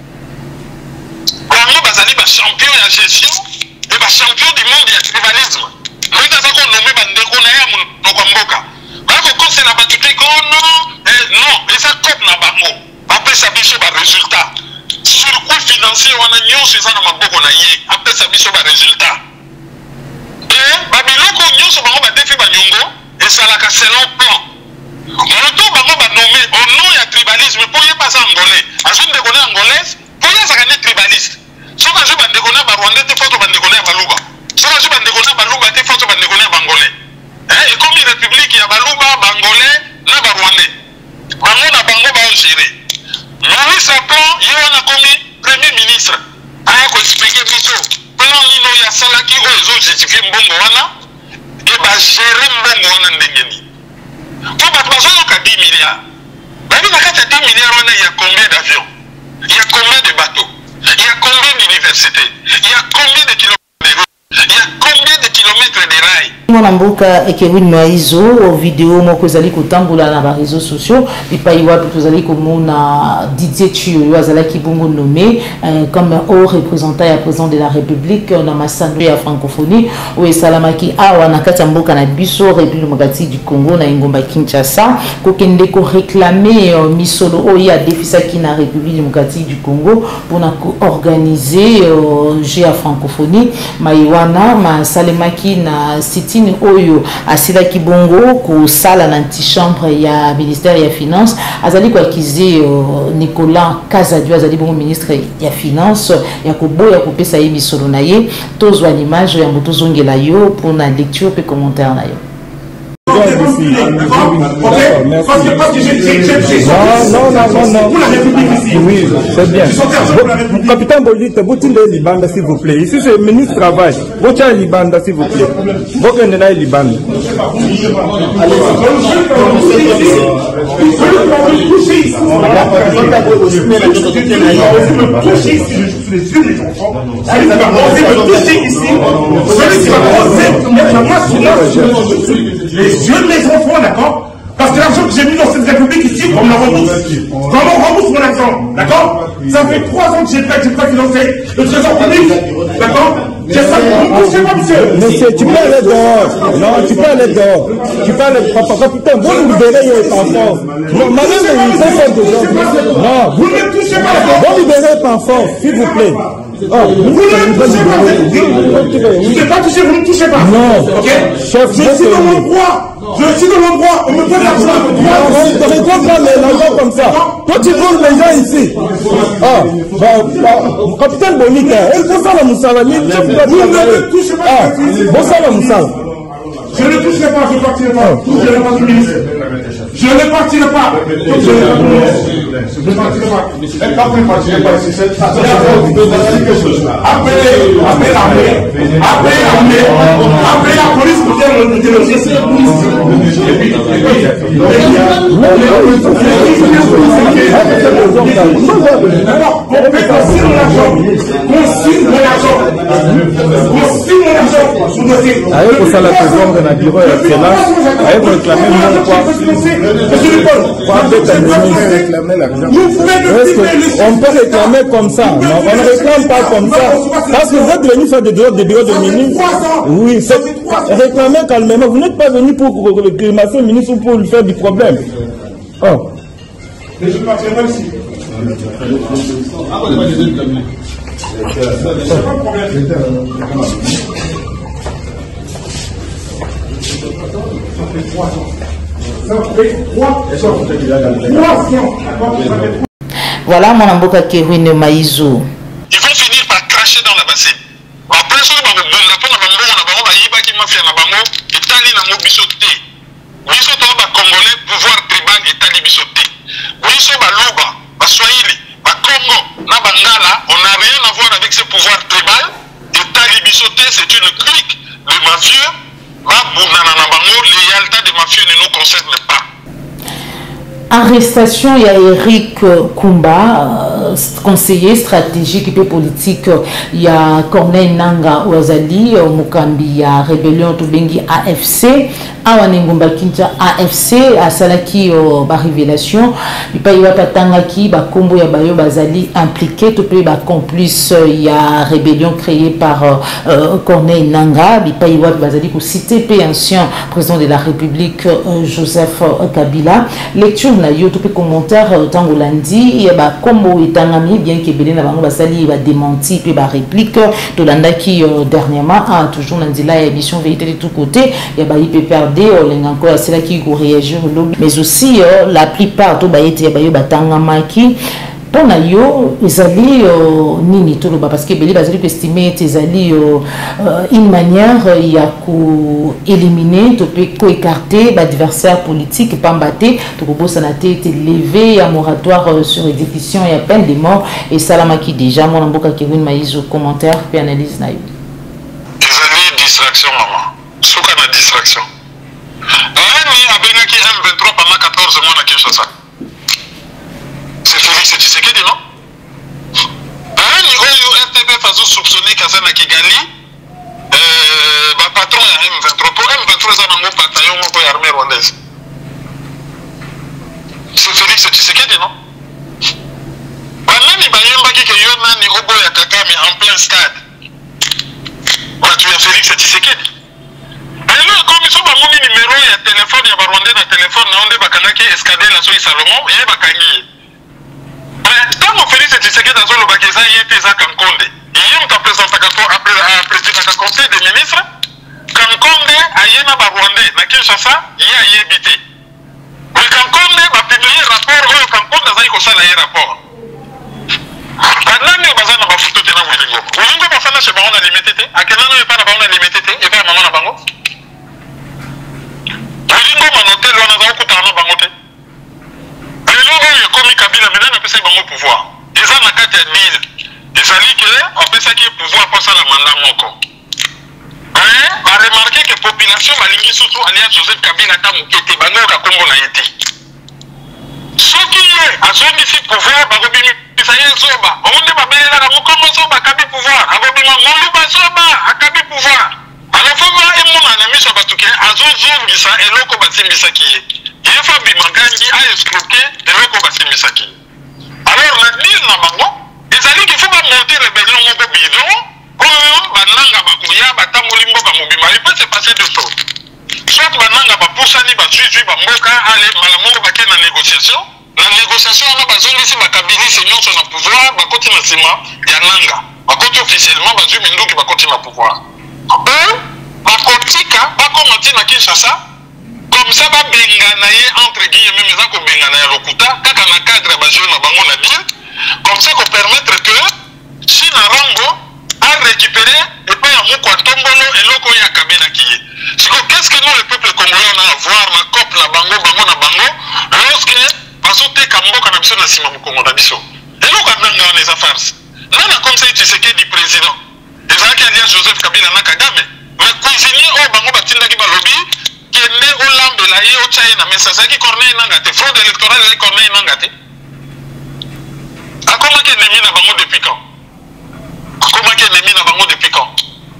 Bango Bazali, champion de la gestion et champion du monde du tribalisme. Nous avons nommé Bandekonaya Mokomboka. Bango, c'est la batute, non, et ça coupe na bango. apesa biso ba résultat circuit financier wana nyonso eza na maboko na ye apesa biso ba résultat et babiloko nyonso bango badefi banyongo esalaka selon plan moto bango banome au nom ya tribalisme po ye pasa angolais azwi ndeko na angolaise po ye azaka ne tribaliste soki azwi bandeko na barwandais te foto bandeko na ya baluba soki azwi bandeko na baluba te foto bandeko na ya bangolais ekomi république ya baluba bangolais na barwandais bango na bango baogéré Maurice Sapon ye wana komi premier ministre aya koexplike biso plan nino ya salaki oyo ezojustifie mbongo wana e bagere mbongo wana ndenge nini po bato bazoyoka 10 milliards babi na kati ya 10 milliards wana ya combien d'avions ya combien de bateaux ya combien d'universités ya combien de kilomètres de route ya combien de kilomètres de rails mwana mboka Ekerin Maizo video moko ezali kotambola na ba réseaux sociaux bipai wapi tozali komona Didier Chioyo azalaki bongo nommé comme haut représentant ya président de la République na masando ya francophonie o esalamaki awa na kati ya mboka na biso République démocratique du Congo na Ngomba Kinshasa kokende ko réclamer misolo oyo adefisaki na République démocratique du Congo pour na organiser jeu ya francophonie maiwana masalemaki na city oyo asila kibongo ko sala na antichambre ya ministère ya finance azali ko akize Nicolas Kazadio azali bongo ministre ya finance ya koboya ko pesa ye misolo na ye tozwa l'image ya moto zongela yo pour na lecture pe commentaire na yo. Non. Oui, c'est bien. Capitaine Bolite, vous tirez Libanda s'il vous plaît. Ici c'est le ministre du Travail. Vous tirez Libanda s'il vous plaît. Vous prenez Libanda. Les yeux de mes enfants, d'accord? Parce que l'argent que j'ai mis dans cette république ici, on me le rembourse. Comment on rembourse mon argent? D'accord? Ça fait 3 ans que j'ai pas financé le trésor public. D'accord? J'ai ça, vous ne touchez pas, monsieur. Monsieur, tu peux aller dehors. Non, tu peux aller dehors. Tu peux aller, papa, putain, vous nous libérez les enfants. Non, madame, vous faites ça déjà. Non, vous ne touchez pas. Vous libérez par force, s'il vous plaît. Oh, vous ne touchez pas. Je ne sais pas toucher, vous ne touchez pas. Non. Ok? Chef, je suis dans mon droit. Je suis dans mon droit. On me donne l'argent. Non, tu ne réponds pas l'argent comme ça. Toi, tu voles les gens ici. Ah, capitaine Bonita, elle faut ça la moussala. Vous ne touchez pas. Ah, bon ça la moussala. Je ne toucherai pas, je ne partirai pas. Je ne partirai pas. Je ne partirai pas. Je ne partirai pas. Et quand vous ne partirez pas, c'est cette façon. Appelez la police pour dire le dénoncer. D'abord, on fait consigne mon argent. Consigne mon argent. Consigne mon argent. Avec ça, la présidente de la bureau, c'est là. Avec réclamer mon quoi. On peut réclamer comme ça. Non, on ne réclame pas comme ça. Parce que vous êtes venu faire des bureaux de ministre. Oui, réclamer calmement. Vous n'êtes pas venu pour réclamer le ministre ou pour lui faire du problème. Oh. Mais je ne partirai pas ici. Voilà mon amboka Ekerin Maizo. Ils vont finir par cracher dans la bassine. Après ça, ils vont Congolais, pouvoir tribal et talibisoté. Biso Baluba, Baswahili, Bakongo, Nabangala, on n'a rien à voir avec ce pouvoir tribal. Et talibisoté, c'est une clique de mafieux. Léalité des mafieux ne nous concerne pas. Arrestation, il y a Eric Kumba, conseiller stratégique et politique il y a Corneille Nanga Ouazali Mukambi ya rébellion Tubengi AFC Awanengomba Kinta AFC asalaki ba révélation bipa iwa patanga ki ba kombo ya bayo bazali impliqué to pe ba complice ya rébellion créée par Corneille Nanga bipa iwa bazali ko citer pe ancien président de la République Joseph Kabila lecture na yo to pe commentaire tango lundi ya ba kombo etangami bien que belé na bango basali ba démenti pe ba réplique to landaki dernièrement toujours lundi la émission vérité de tous côtés ya ba IPPRD lenganko ya cela qui go réagir mais aussi la plupart to ba été ya ba yo batangama ki pour yo ezali nini to loba parce que belé bazali estimer ezali une manière ya ko éliminer to pe ko écarter ba adversaire politique pambaté to ko bosana te lever à moratoire sur exécution et à peine de mort et salamaki déjà mon mboka Kevin Maïzo commentaire puis analyse na yo ezali distraction maman soka na distraction nani abengaki M23 pendant 14 mois na Kinshasa. C'est Félix Tshisekedi, non? Nani oyo RTB fazo soupçonner Kazana Kigali patron ya M23 pour M23 za nango bataillon moko ya armée rwandaise. C'est Félix Tshisekedi, non? Banani bayembaki ke yo nani oboya Kagame en plein stade. Tu as Félix Tshisekedi. Alors comme ils sont ba moni numéro ya téléphone ya barwandais na téléphone na onde bakanaki escadre la Soyi Salomon et bakangi. Tant Félix Tshisekedi a zolo bakeza yete za Kankonde. Il m'a présenté à président du conseil des ministres. Kankonde ayena ba Rwandais na Kinshasa ya yebité. Mais Kankonde va publier rapport au Kankonde za iko sala ye rapport. Kanani bazana ba photo tena mulingo. Mulingo ba fana chez baona limité te. Akenano e para baona limité te e pa maman na bango. Mulingo manotel wana za okutana bango te. Lelo comme Kabila maintenant on peut ça bango pouvoir. Eza na kati ya deal. Ezali que on peut ça qui pouvoir pour ça la mandat moko. On a remarqué que population balingi surtout alliance Joseph Kabila ta mukete bango ka kombo na yete. Ce qui est à son ici pouvoir ba robimi ça y est soba. On ne ba belela ka mokomo soba kabi pouvoir. Abobima molu ba soba akabi pouvoir. Alors faut voir et mon ami so batuke azozo ngisa eloko basimbisa kiye. Il faut bimangangi a escroquer eloko basimbisa kiye. Alors la deal na bango ezali qu'il faut pas monter rébellion moko bidon oyo bananga bakoya batamoli mboka mobima il peut se passer de tout. Soit bananga bapusani bazwizwi bamboka ale malamongo bake na négociation. La négociation on a besoin ici bakabili c'est nyonso na pouvoir bakoti na sima ya nanga. Bakoti officiellement bazwi minduki bakoti na pouvoir. Bakotika bakomati na Kinshasa comme ça ba bengana ye entre guillemets mais ko bengana ya lokuta kaka na cadre ba jeune na bango na bien comme ça qu'on permettre que si na rango a récupérer et pas ya moko tombolo et loko ya kabena kiye. Qu'est-ce que nous le peuple congolais on a à voir na cop la bango na bango lorsque basote kamboka na biso na sima mokongo na biso. Et loko nanga on les affaires. Nana comme ça tu sais que du président. Et ça qui alliance Joseph Kabila na Kagame. Mais cuisinier au bango batindaki balobi kende olambe la ye o chaina mais ça qui Corneille Nanga te fraude électorale et Corneille Nanga te. Comment que l'ennemi n'a pas depuis quand? Comment que l'ennemi n'a pas depuis quand?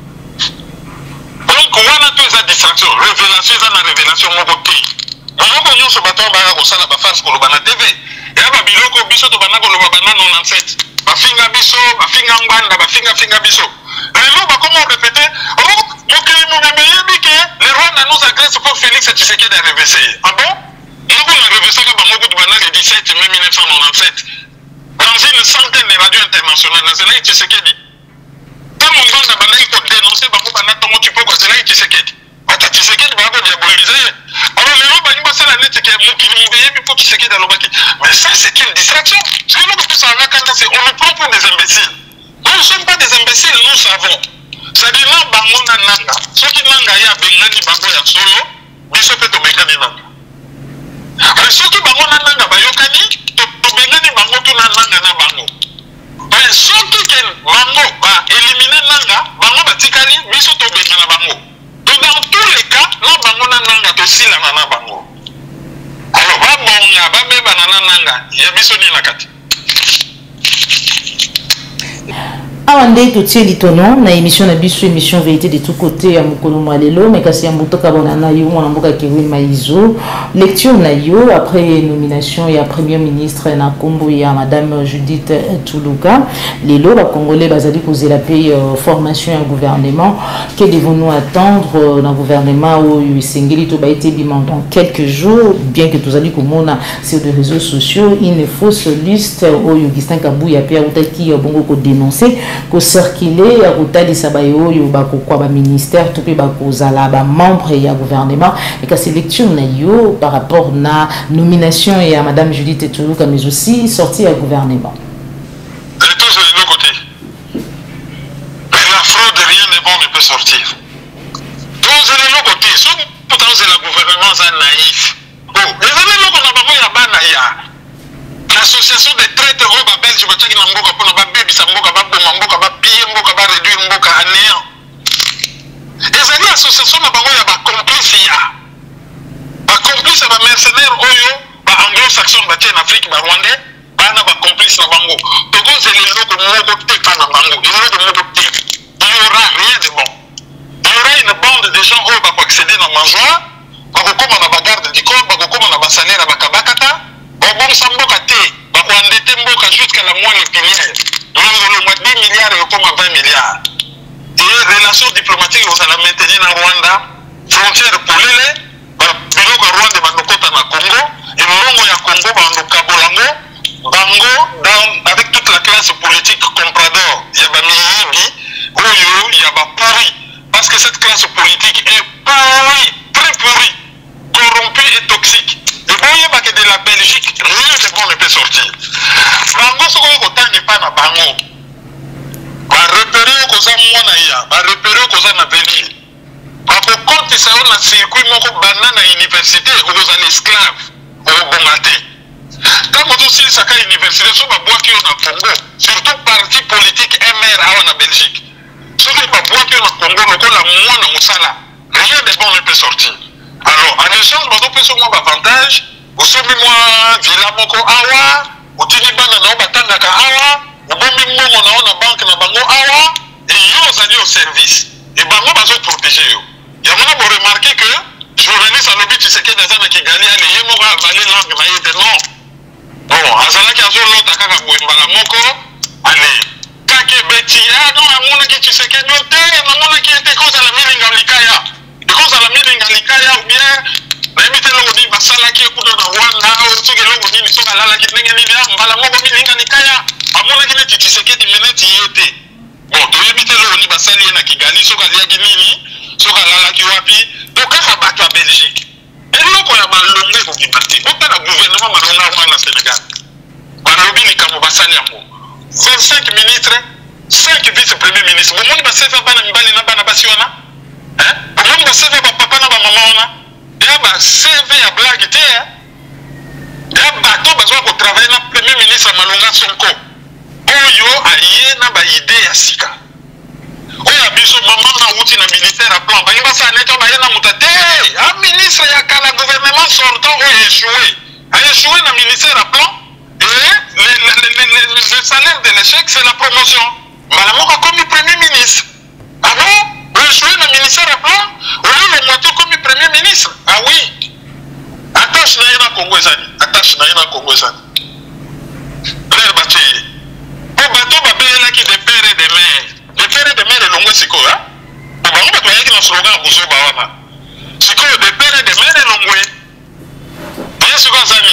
Donc, on a tous les distractions. Révélation, il y a une révélation. On a vu ce bâton, on a la face pour le banana TV. Et là, il y a un biso de banana pour le banana 97. Bafinga biso, bafinga ngwanda, bafinga biso. Les loups, comment répéter? Oh, les Rwandais nous agressent pour Félix Tshisekedi à RVC. Ah bon? Nous avons révélé que banana de banana le 17 mai 1997. Dans une centaine de radios internationales, c'est là que Tshisekedi. Tout le monde a dénoncé tu peux quoi, c'est là que Tshisekedi. Tshisekedi va diaboliser. Alors les gens vont passer la lettre qui est moquée pour Tshisekedi à l'obaki. Mais ça c'est une distraction. C'est nous que ça va quand on nous prend pour des imbéciles. Nous ne sommes pas des imbéciles, nous savons. C'est-à-dire là, Bangona Nanga. Ceux qui Nanga ya Bengani Bango ya solo, biso peut tomber Nanga. Mais ceux qui Bangona Nanga Bayokani, Bengani Bango tout Nanga na Bango. Mais ceux qui Bango va éliminer Nanga, Bango Batikani, biso to Bengana Bango. Donc dans tous les cas, non Bango Nanga to sila na Bango. Alors va Bonga, va Beba Nanga, ya biso ni nakati. Awande totie litono na émission na biso émission vérité de tout côté ya mokolo mwalelo mais kasi ya mbotoka bonana yo mwana mboka Kevin Maizo lecture na yo après nomination ya premier ministre na kombo ya madame Judith Tuluka lelo ba congolais bazali kozela pe formation ya gouvernement que devons-nous attendre dans gouvernement où isengeli to ba été bimant dans quelques jours bien que tozali komona sur les réseaux sociaux une fausse liste au Augustin Kabuya pe utaki bongo ko dénoncer ko circuler ya kotalisa bayo yo bakokwa ba ministère to pe bakozala ba membre ya gouvernement et ka lecture na yo par rapport na nomination ya madame Judith Tuluka mais aussi sortie à gouvernement. Et tous de nos côtés. Mais la fraude, rien de bon ne peut sortir. Tous de nos côtés, ceux qui sont la gouvernement sont naïfs. Oh, les amis, nous avons pas ya banaya. L'association des traîtres au Belge, je vais mboka pour la baby, ça mboka ba bomba mboka ba piller mboka ba réduire mboka à néant. Les amis, l'association na bango ya ba complice ya. Ba complice ba mercenaires oyo, ba anglo-saxon ba en Afrique ba rwandais, ba na ba complice na bango. Togo zele loko moko te pa na bango, loko moko te. Il y aura rien de bon. Il y aura une bande de gens oyo ba accéder dans mangeoire, ba kokoma na ba garde du corps, ba kokoma na ba salaire ba kabakata. Bon, ça m'a gâté. On a endetté jusqu'à la moelle épinière. Nous avons le 10 milliards et comme 20 milliards. Et relations diplomatiques, vous allez maintenir en Rwanda, frontière pour l'île, bureau de Rwanda, Bandokota na Congo, et Mongo ya Congo, Bandokabolango, Bango, avec toute la classe politique comprador, il y a Bamiyibi, Oyo, il y a Pourri. Parce que cette classe politique est pourrie, très pourrie, corrompue et toxique. Et vous voyez que de la Belgique, rien de bon ne peut sortir. Bango, ce qu'on n'est pas na bango. Va repérer aux amours, va repérer aux avenir. Parce que quand tu sais, on a circuit mon banane à l'université, on est esclave, on est bongaté. Quand on aussi ça à l'université, on va boire qui on a Congo, surtout parti politique MR à Belgique. Ceux qui va boire qui on a Congo, on a moins de moussala. Rien de bon ne peut sortir. Alors, en échange, on peut seulement avantage. Au sommet, moi, Villa Moko Awa, au Tinibana, on va attendre à Awa, au Bombi Momo, on a banque, on a bango Awa, et ils ont allé au service. Et Bango va se protéger. Il y a maintenant pour remarquer que, journaliste à l'objet, tu sais qu'il y a des gens qui gagnent, les Yémora, Valé, langue, maïté, non. Bon, à Zala qui a joué l'autre, à Kaka Moko, allez. Kake Betty, ah non, à mon qui tu sais qu'il y a un thé, à mon qui était cause à la mine en Likaya. Because à la mine en Likaya, ou bien, mais tu l'as dit, Basala qui est pour le Rwanda, ou tu l'as dit, tu l'as dit, tu l'as dit, tu l'as dit, tu sais qu'il y a des minutes, il y était. Bon, tu l'as dit, tu l'as dit, Basali, il y a Kigali, tu l'as dit, tu l'as dit, Wapi, donc quand on bat à Belgique, et là, on a malongé pour qu'il batte. On a le gouvernement malongé au Sénégal. On a oublié les Basali en mots. 25 ministres, 5 vice-premiers ministres. Vous avez fait un bali na bana basiona? Hein? Vous avez fait un papa na maman? Il y a un CV à blague. Il y a un bateau qui travaille na premier ministre Malonga Sonko. Oyo aye na ba idée ya sika. Oya biso maman na outi na ministère à plan. Ba yeba sa neto ba yena mutate. Un ministre ya kala gouvernement sortant a échoué. A échoué na ministère à plan. Et le salaire de l'échec, c'est la promotion. Madame a commis premier ministre. Ah bon? Le joueur du ministère à plan, on a le moitié commis premier ministre. Ah oui. Attache na Congo Zani. Attache na Congo Zani. L'air battu. Pour bateau, babé là qui des pères et des mères. Les pères et des mères, et l'ongue c'est quoi? Pour bateau, bateau, il y a un slogan à Bouzo Bawana. C'est quoi des pères et des mères et l'ongue? Bien sûr, Zani.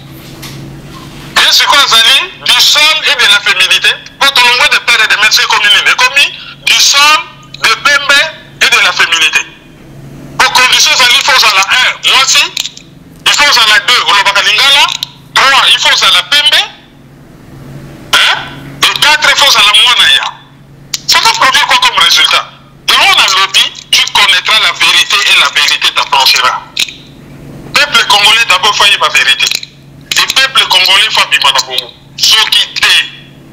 Bien sûr, du sol et de la féminité, quand on voit des pères et des mères, c'est commis du sol, de pembe et de la féminité. Pour conditions, il faut à la 1, moi aussi, il faut à la 2, au Lobakalingala, 3, il faut à la pembe, hein? Et 4, il faut à la moinaya. Ça va produire quoi comme résultat? Et on a lobby, tu connaîtras la vérité et la vérité t'affranchira. Peuple congolais d'abord failli ma vérité. Le peuple congolais fait Bimanabongo. Ce qui t'est.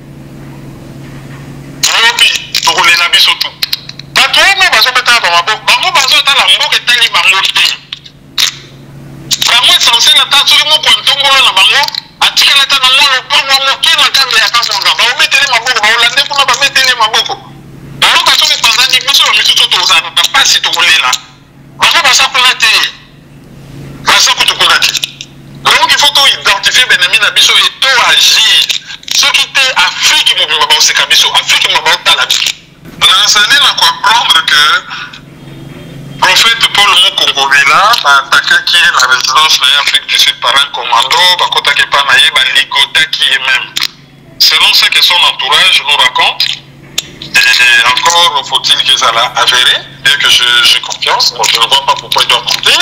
Lobby, pour les nabis surtout. Parce que moi, je vais mettre à ma boque. Bango, je vais la boque et tali bango té. Bango est censé la tasse sur mon compte, na bango. Atika la tasse na moi, le pont, moi, qui n'a qu'à me faire ça. Bango, mettez ma boque, hollandais, pour ne pas mettre les maboko maloka soki epanzani biso bamisusu tozala na mpasi tokolela bango baza kuna te baza kutu kuna te donc il faut toidentifie baennemi na biso et toagir soki te afrique mobimba baoseka biso afrique mobimba baotala biso nazali na comprendre que prophète Paul Mukongobela attaquaki la résidence na Afrique du Sud par un commando bakotaki pa na ye baligotaki ye même selon ce que son entourage nous raconte et encore faut-il que ça l'a avéré bien que j'ai confiance bon, je ne vois pas pourquoi il doit mentir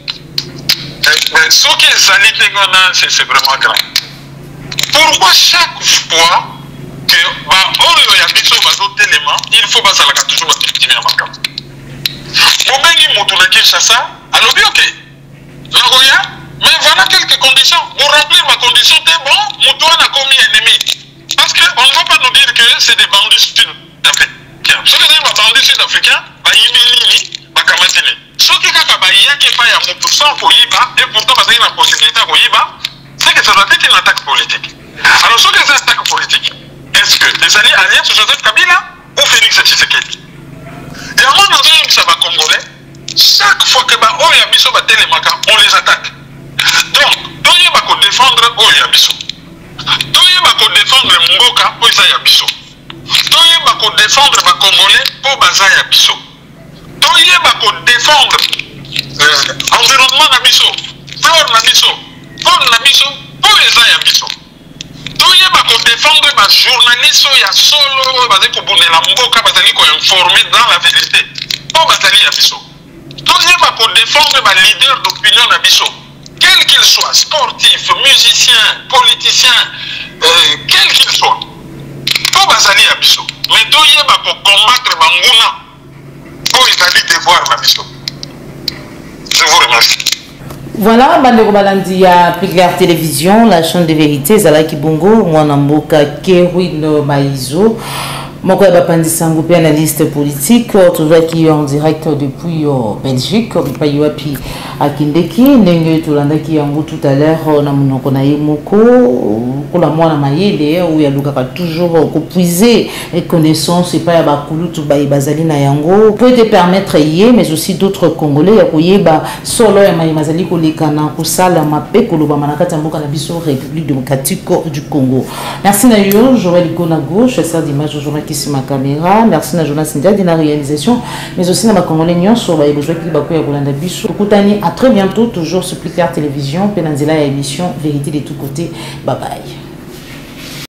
mais ce qui est sali c'est vraiment grave pourquoi chaque fois que oyo ya biso bazotelema il faut bazalaka toujours bavictime ya makambo obengi moto na Kinshasa alobi ok nakoya mais voilà quelques conditions pour remplir ma condition t'es bon moto wana komi ennemi parce que on ne va pas nous dire que c'est des bandits sud-africains soki ezali babandits sud-africains bayibi nini bakamati nini soki kaka bayaki epai ya motu sans koyiba et pourtant bazali na possibilité ya koyiba c'est que ça doit être une attaque politique alors soki eza attaque politique est-ce que ezali alliance Joseph Kabila ou Félix Tshisekedi yango nazoyebisa bacongolais chaque fois que baoyo ya biso batelemaka on les attaque donc toyeba kodéfendre oyo ya biso toyeba kodéfendre mboka mpo eza ya biso toyeba kodéfendre bacongolais mpo baza ya biso toyeba kodéfendre environnement na biso flore na biso faune na biso mpo eza ya biso toyeba kodéfendre bajournaliste oyo ya solo oyo bazali kobundela mboka bazali koinformer dans la vérité mpo bazali ya biso toyeba kodéfendre baleader d'opinion na biso quel qu'il soit sportif musicien politicien quel qu'il soit mpo bazali ya biso mais toyeba kocombattre banguna mpo ezali devoir na biso. Je vous remercie. Voilà, Bandeko Balandi ya Picler Télévision, la chaîne de vérité, Zalaki Bongo, Mwanamboka Kerwin Maizo, Moko Bapandi Sangoupé, analyste politique, toujours qui est en direct depuis Belgique, Payuapi Akindeki, Nenge Tulanda qui est en tout à l'heure, Namunoko Moko, Kola Mwana Mayele, où il y a toujours puiser les connaissances, et pas à Bakulu, Tubaï Bazali Nayango, peut te permettre y mais aussi d'autres Congolais, Yakoye, Solo et Maïmazali Kolekana, Kusala, Mapé, Koloba Manakata Mboka Nabiso, République démocratique du Congo. Merci Nayo, Joël Gonago, chasseur d'images aujourd'hui. Ma caméra, merci à Jonas India de la réalisation, mais aussi à ma Congolais sur les besoins qui bakou ya Golanda Bissou. À très bientôt, toujours sur Picler Télévision, Penanzela et émission Vérité de tous côtés. Bye bye.